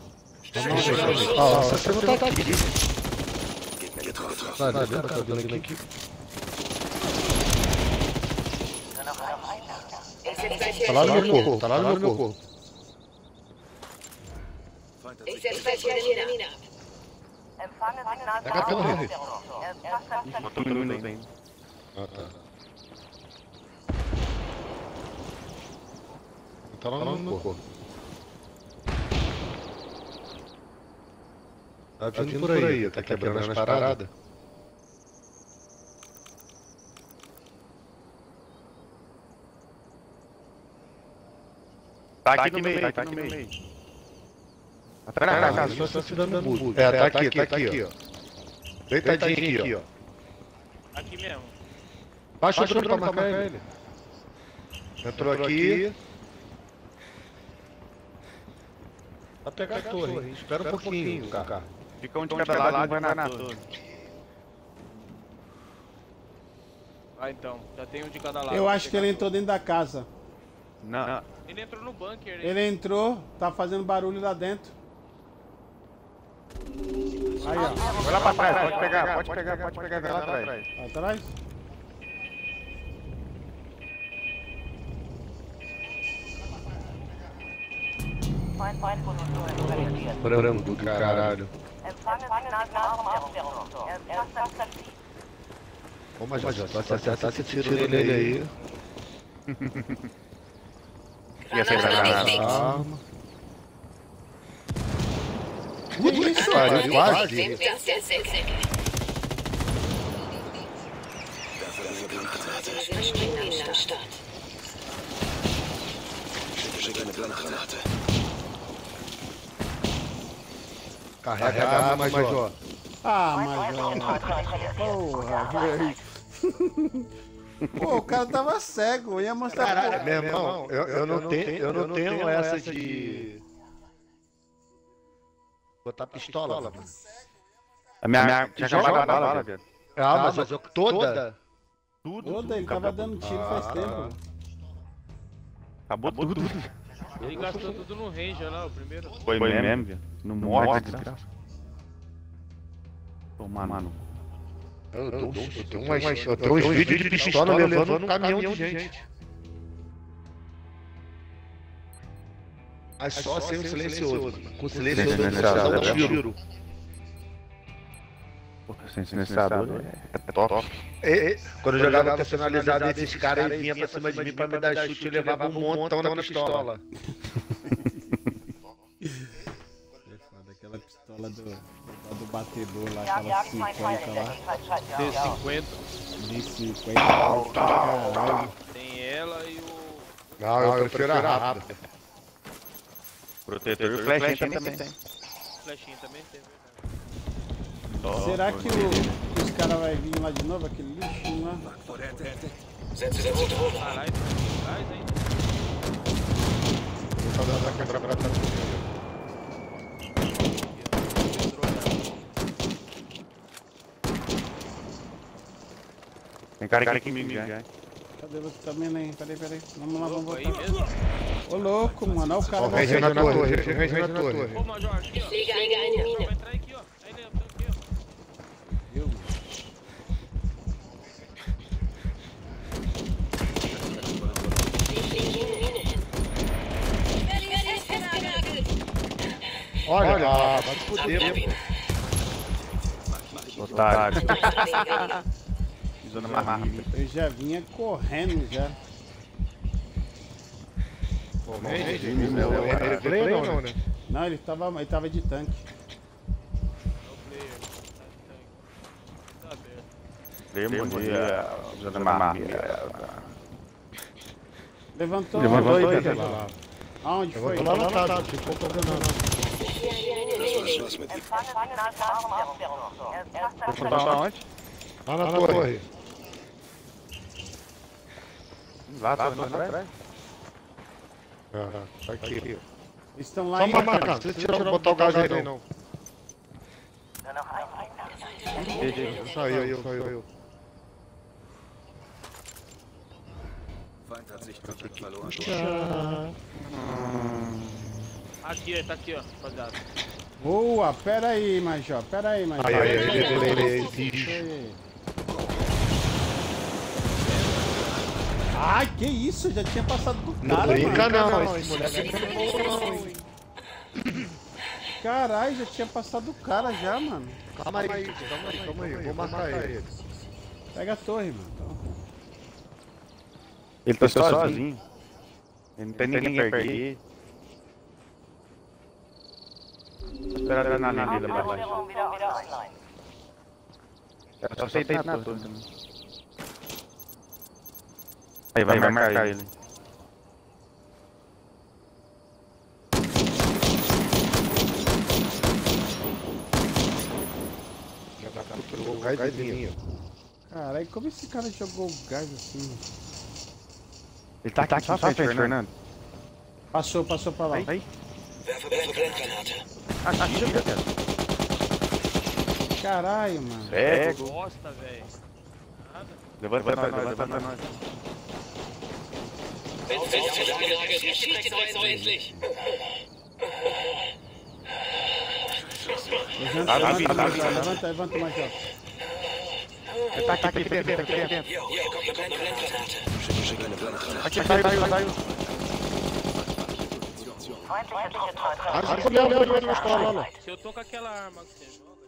Ó, você não tá aqui. Getroffen. Tá vindo aqui. Tá lá no meu corpo, tá lá no meu corpo. Feind hat Ich sich setze gleich hier eine Mine ab. Empfange Signal Pega a torre. Eu tô indo ainda. Ah, tá. Tá lá no meu corpo. Tá vindo por aí, tá quebrando as paradas. Tá aqui no meio, tá aqui no meio. Atrás da casa. Só tá se dando bug. É, tá aqui, ó. Deitadinho aqui, ó. Aqui mesmo. Baixa o drone pra marcar ele. Entrou aqui. Vai pegar a torre. Espera um pouquinho, cara. Fica um de cada lado e vai na torre. Ah, então. Já tem um de cada lado. Eu acho que ele entrou dentro da casa. Não. Ele entrou no bunker, né? Ele entrou, tá fazendo barulho lá dentro. Aí, ó. Vai lá pra trás, pode pegar lá atrás. Atrás? Frango do caralho. Empfange Signal vom Aufklärungsturm. Erster Ziel. Ô, Major, só se acertar esse tiro nele aí. E essa granada? Arma. Que isso, pariu, quase. Das ist sexy. Werfe eine Granate. Wir springen am Start. Schicke eine Blendgranate. Carrega a arma, Major. Ah, Major. Porra, velho. Pô, o cara tava cego, eu ia mostrar Caralho, meu irmão, eu não tenho essa de botar pistola, mano. A minha tinha acabado a bala, velho. Ah, mas eu toda? Toda, ele tava dando tiro faz tempo. Acabou tudo. Ele gastou tudo no Ranger lá, o primeiro. Foi mesmo, velho. Não morre, desgraça. Toma, mano. Eu tenho uns vídeos de pistola levando um caminhão de gente. Mas só sem o silencioso. Com o silencioso dá um tiro. Sem silenciador é top. Quando eu jogava personalizado, esses caras vinham pra cima de mim pra me dar chute e levava um montão na pistola. Aquela pistola do batedor lá, aquela 50 lá. T50. D50, caralho. Tem ela e o... Não, eu prefiro a rápida. Protetor e flechinha também tem. Flechinha também tem, verdade. Será que os caras vão vir lá de novo, aquele lixinho lá? Setze den Motor. Caralho, traz aí. Vou fazer essa quebra pra trás. Tem cara aqui comigo já. Cadê você também, né? Peraí. Vamos lá, vamos Aí voltar. mesmo. Ô louco, mano, olha o cara. Range na torre. Ô, Major, aqui, ó. Liga eine Mine. Vai entrar aqui, ó. Aí, Leandro, aqui, ó. Ich lege eine Mine hin. Er ist festgenagelt. Olha, vai foder. Otário. Weiterlegen. Pisou na marra. Eu já vinha correndo já. Não, ele tava de tanque. Tá aberto. Demo pisou na marra. Levantou aí, Pedro. Aonde foi? Lá no ficou coordenando. Hier eine Mine Schluss mit ihm. Você tá onde? Lá na torre. Lá atrás. Tá aqui. Eles estão lá Só em... pra marcar, não precisa tirar, botar o gás aí não. Saiu. Feind hat sich komplett verloren. Aqui, tá aqui, ó, rapaziada. Boa, pera aí, Major. Aí. Ai, que isso? Já tinha passado do Não cara, brinca mano. não, esse moleque não hein. Caralho, já tinha passado do cara já, mano. Calma aí, eu vou marcar ele. Pega a torre, mano. Ele tá sozinho. Ele não tem ninguém perto dele. Espera a adrenalina dele lá abaixo. É só você ir na torre também. Aí vai marcar ele. Pegou o gás de linha. Caralho, como esse cara jogou o gás assim? Ele tá aqui só frente, Fernando. Passou pra lá. Aí. Werfe Brenngranate. Chega, cara. Caralho, mano. É, Bosta, velho. levanta nós. Feindliche Geschichte weiß endlich. Levanta, Major. Ele tá aqui dentro. Hier kommt eine Brenngranate. Schicke eine Granate. Aqui, saiu. Se eu tô com aquela arma que você joga,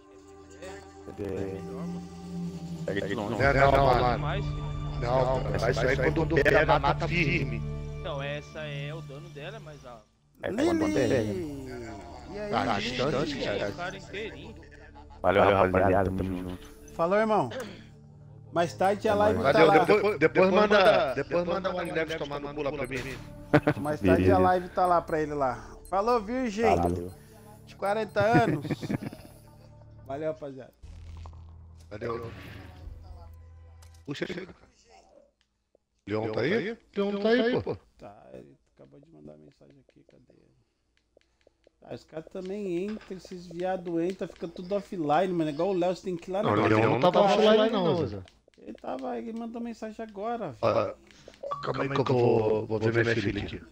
Pega de longe. Não, vai sair quando pega, mata firme. Então, essa é o dano dela, mas a... Lili! E aí? o cara inteirinho. Valeu, rapaziada. Tamo junto. Falou, irmão. Mais tarde a live tá Valeu, lá. depois manda o Alex tomar no pula pra mim. Mais tarde a live tá lá pra ele lá. Falou, virgem. Valeu. De 40 anos. Valeu, rapaziada. Valeu. Puxa, chega. Leon tá aí? Leon tá aí, pô. Tá, ele acabou de mandar mensagem aqui, cadê ele? Ah, os caras também entram, esses viado entram, fica tudo offline, mano. Igual o Léo, você tem que ir lá Não, o Leon não tava offline não, Zé. Ele mandou mensagem agora. Calma aí que eu vou ver minha filha aqui.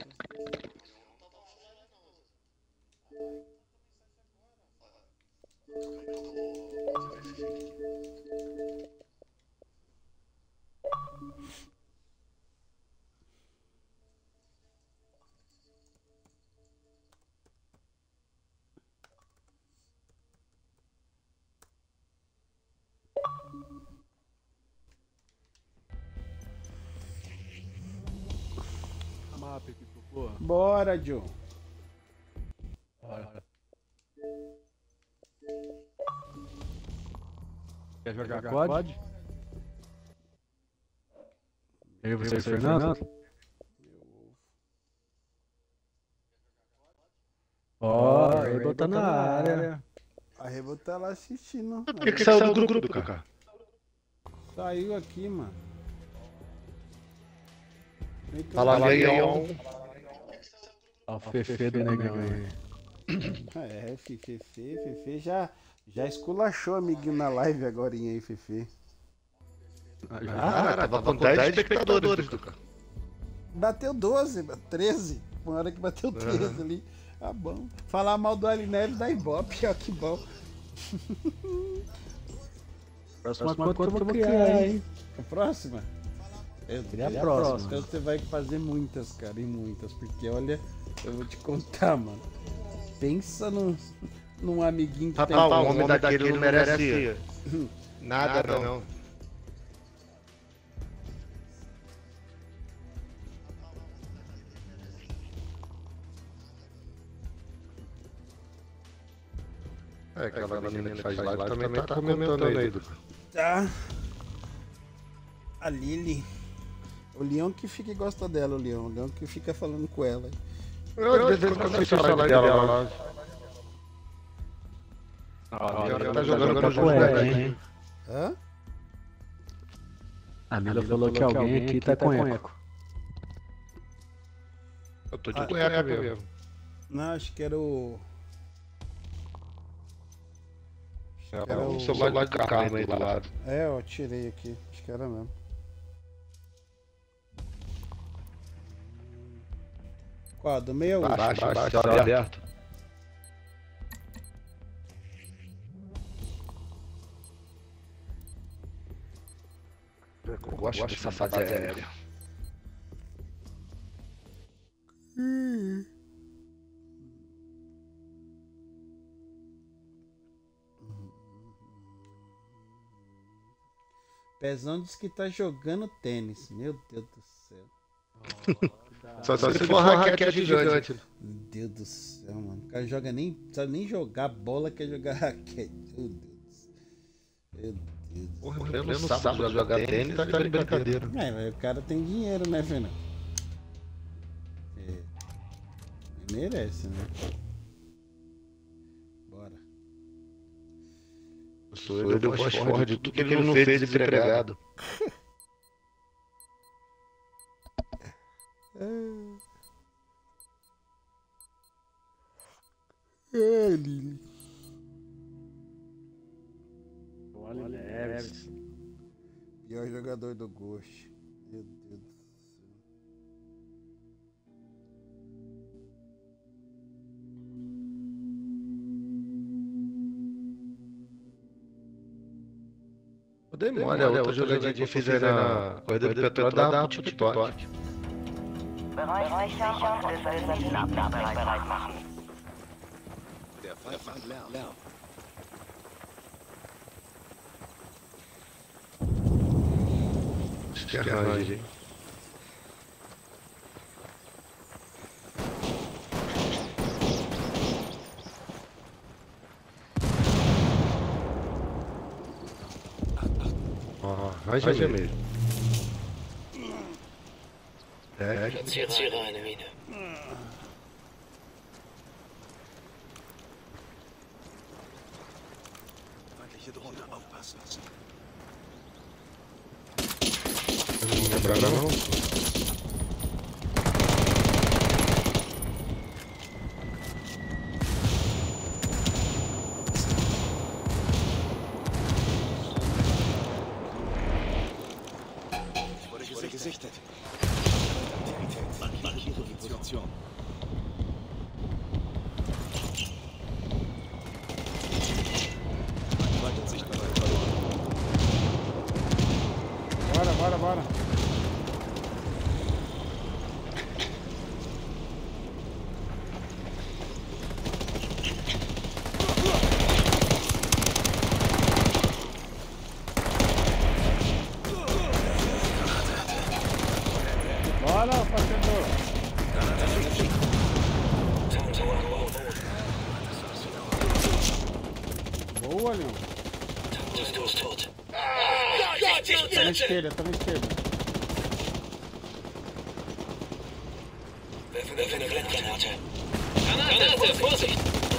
Bora, Joe. Quer jogar COD? Eu, você e Fernando? Ó, a Rebel tá na área. A Rebel tá lá assistindo. Por que saiu do grupo, cara? Saiu aqui, mano. Fala aí, Leon. Ó, o Fefe do negão aí. É, Fefe já esculachou amiguinho na live agora aí, Fefe. Cara, tava com 10 espectadores, cara. Bateu 12, 13. Uma hora que bateu 13 ali. Tá bom. Falar mal do Ali Neves da Ibope, ó, que bom. Próxima conta que eu vou criar, hein? A próxima? É a próxima. Então você vai fazer muitas, cara, e muitas. Porque olha, eu vou te contar, mano. Pensa num amiguinho que tem... O homem daquele não merece nada, não. É, aquela menina que faz live também tá comentando aí, Duca. Tá. A Lili. O Leon que fica e gosta dela, o Leon que fica falando com ela. Eu às vezes quando assisto a live dela lá. Tá jogando no jogo, hein? Hã? A Mila falou que alguém aqui tá com eco. Eu tô de cueca mesmo. Não, acho que era o... Era o celular de carro aí do lado. É, eu tirei aqui. Acho que era mesmo. Qual? Do meio ou Baixo, aberto. Eu gosto dessa fase aérea. Pezão diz que tá jogando tênis. Meu Deus do céu. Só se for raquete gigante. Meu Deus do céu, mano. O cara joga nem, sabe nem jogar bola, quer jogar raquete. Meu Deus. Meu Deus. Porra, eu não sabe jogar tênis, tá de brincadeira. É, mas o cara tem dinheiro, né, Fernando? Merece, né? Bora. Eu sou ele, eu gosto de tudo que ele não fez desempregado. Ele. Olha, Neves. Pior jogador do Ghost. Meu Deus do céu. Eu dei mole, outra jogadinha que eu fiz aí na corrida do petróleo da TikTok. Bereich sichern und den Abnahmebereit machen. Der Feind Lärm. Que arranjo, hein? Arranja mesmo. Platziere eine Mine. Feindliche Drohne, aufpassen. Não lembra não? Wurde gesichtet. Markiere die Position. Bora. Bora, fazedor. Boa, Leon. Du bist tot. Tá na esquerda. Werfe eine Blendgranate. Granate, Vorsicht!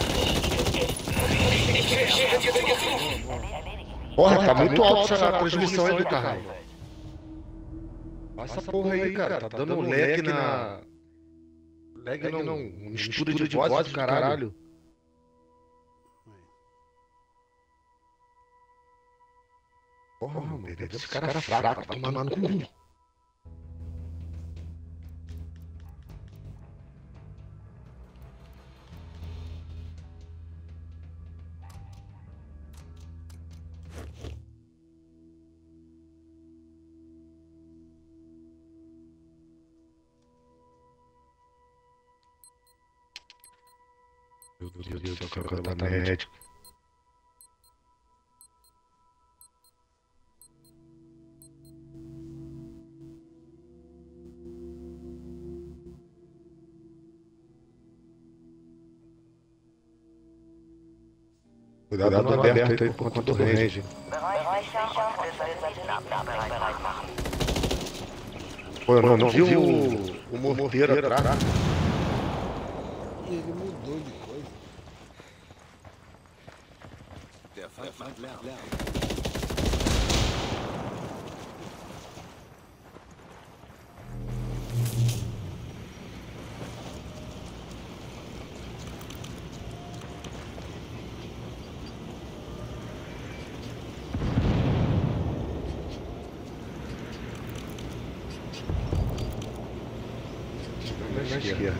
Ich werde dir gefunden. Porra, tá muito alto essa transmissão aí do carro. Olha essa porra aí, cara. Tá dando um lag na... Lag não, mistura de voz do caralho. Porra, mano, esse cara é fraco, tá tomando cu. Meu Deus do céu, o cara tá médico. Cuidado no aberto aí por conta do range. Bereich sichern und den Abnahmebereit machen. Pô, eu não vi o morteiro atrás. Ele mudou de coisa. Der Feind lernt. Na esquerda.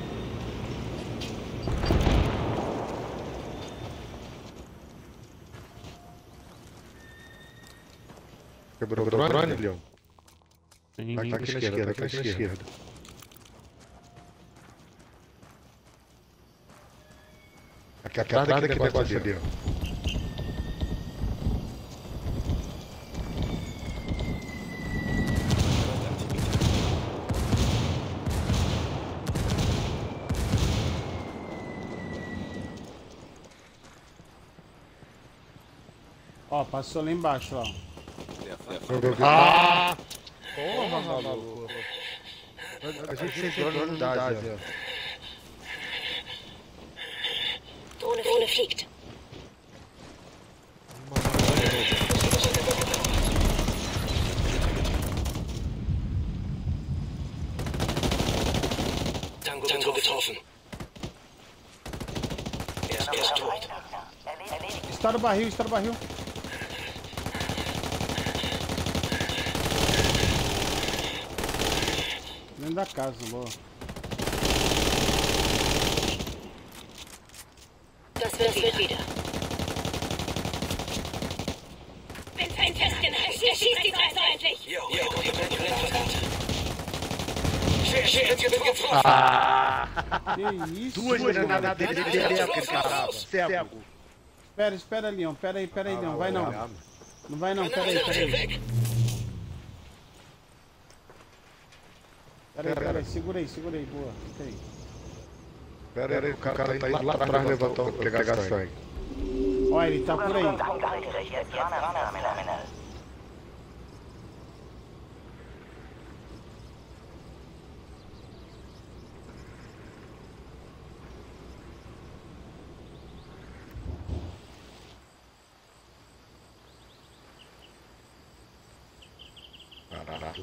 Quebrou o drone, Leão? Tá aqui na esquerda, aqui na esquerda. Aqui atrás daquele negócio ali, ó. Ó, passou lá embaixo, ó. Ah! Porra, maluco. A gente tem drone da Ásia. Drohne fliegt. Tango getroffen. Er ist tot. Estoura o barril, estoura o barril. Dentro da casa, boa. Das wird wieder. Bin Feind festgehalten. Hier schießt die Dreiste endlich. Jo, hier brennt verdammt. Schwer getroffen. Que isso? Duas granadas dele, aquele cara. Cego. Espera, Leão. Pera aí, não. Vai não. Não vai não, pera aí. Pera aí, segura aí, boa. Fica aí. Pera aí, o cara tá indo lá atrás levantar, pegar sangue. Ó, ele tá por aí. Caralho.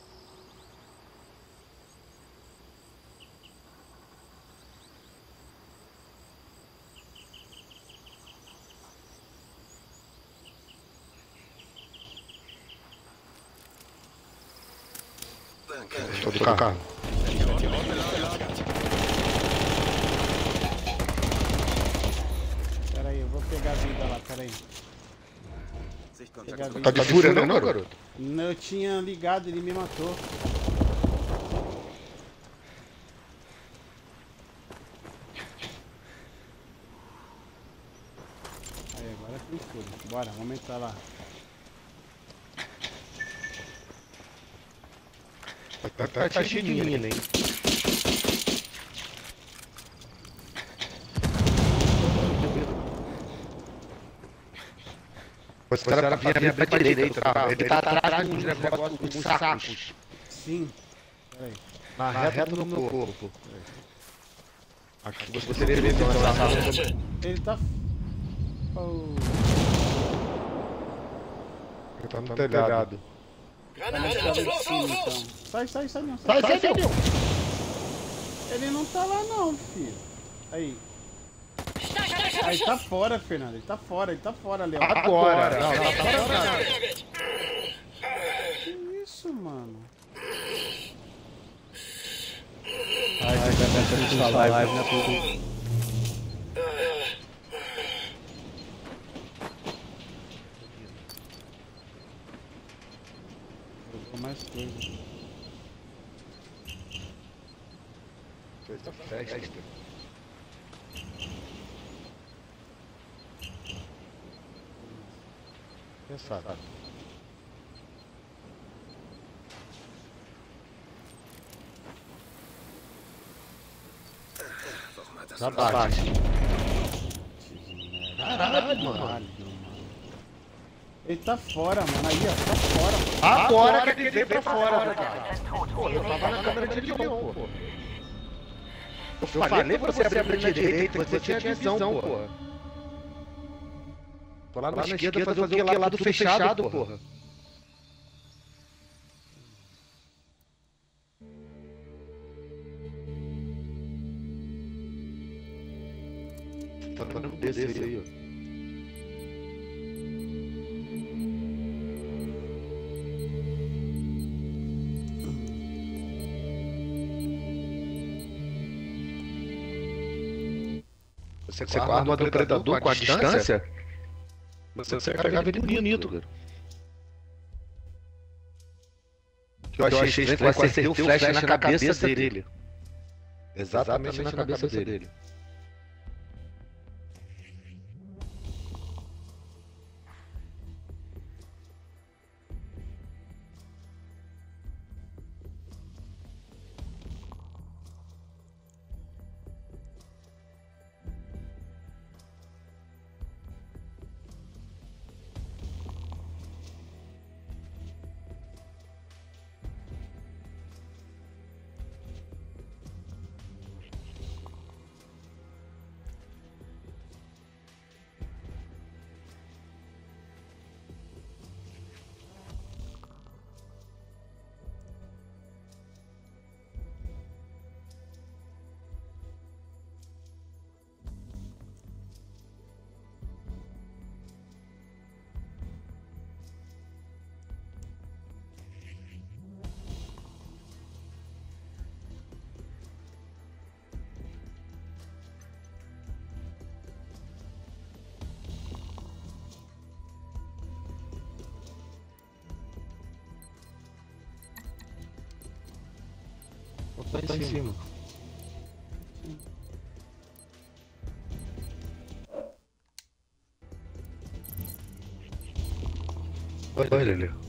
Estou do carro. Pera aí, eu vou pegar a vida lá, pera aí. Tá de fúria não, garoto? Não, eu tinha ligado, ele me matou. Aí, agora tem fúria. Bora, vamos entrar lá. Tá cheio de mina, hein? Esse cara vinha abrir pra direita, tá? Ele tá atrás de uns negócios, uns sacos. Sim. Peraí. Na reta do meu corpo. Aqui você vê então essa. Ele tá... Oh. Ele tá no telhado. Sai, não. Sai, meu! Ele não tá lá não, filho. Aí. Aí tá fora, Fernando. Ele tá fora, Leão. Agora! Não, tá fora. Que isso, mano? Ai, vai dar live, né, tudo. Mais coisa. Festa. Pensado. Tá baixo. Caralho, mano. Ele tá fora, mano. Aí, ó. Tá fora. Agora que ele veio pra fora, cara. Pô, eu tava na câmera de Leão, pô. Eu falei pra você abrir na direita, você tinha visão, pô. Tô lá na esquerda fazer o que? Lado fechado, porra. Tá dando desse aí, ó. Você guarda o predador com a distância? Você carregava ele bonito, cara. Eu achei estranho, você acertou o flash na cabeça dele. Exatamente na cabeça dele. Tá em cima. Olha ele ali.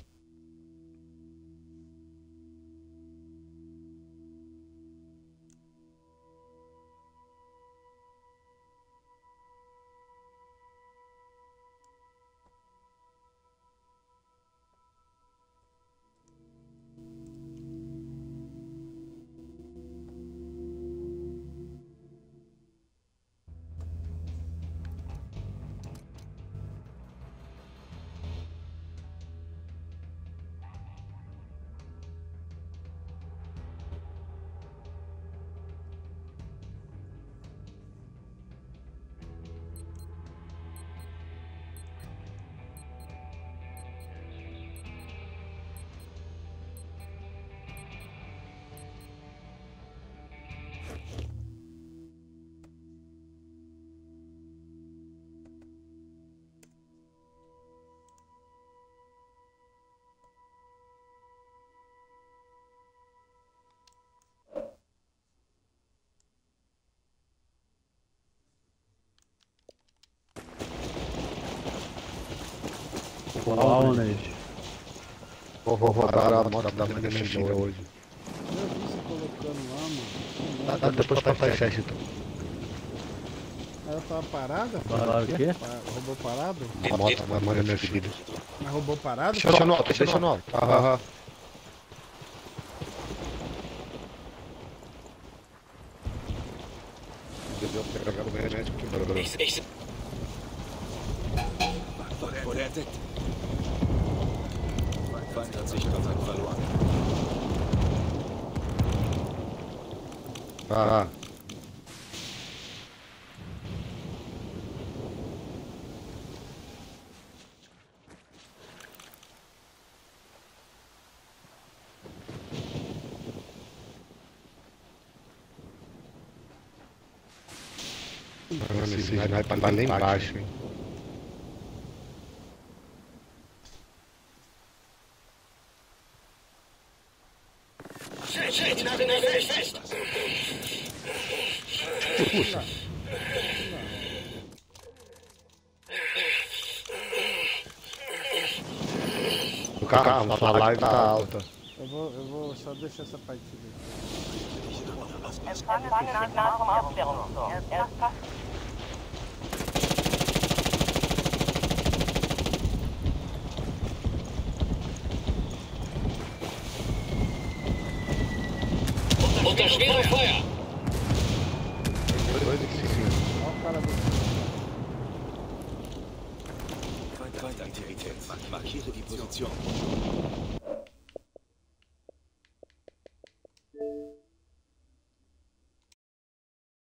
Uau, né? Vou rodar a moto da minha filha hoje. Eu vi você colocando lá, mano. Tá, depois pra festa então. Ela tava parada? Parado o quê? Roubou parado? A moto da mãe da minha filha. Mas roubou parado? Deixa no alto, deixa no alto. Aham. Deveu pegar o médico que dobrou. Vorrätig. Feind hat sich Kontakt verloren. Ah. Mano, esse sniper tá lá embaixo, hein? O carro, a live tá alta. Eu vou só deixar essa partida aqui. Empfangen Signal vom Aufklärungsturm. Erst passt. Unter schwerem Feuer! Olha o cara do... Feindaktivität. Markiere die Position.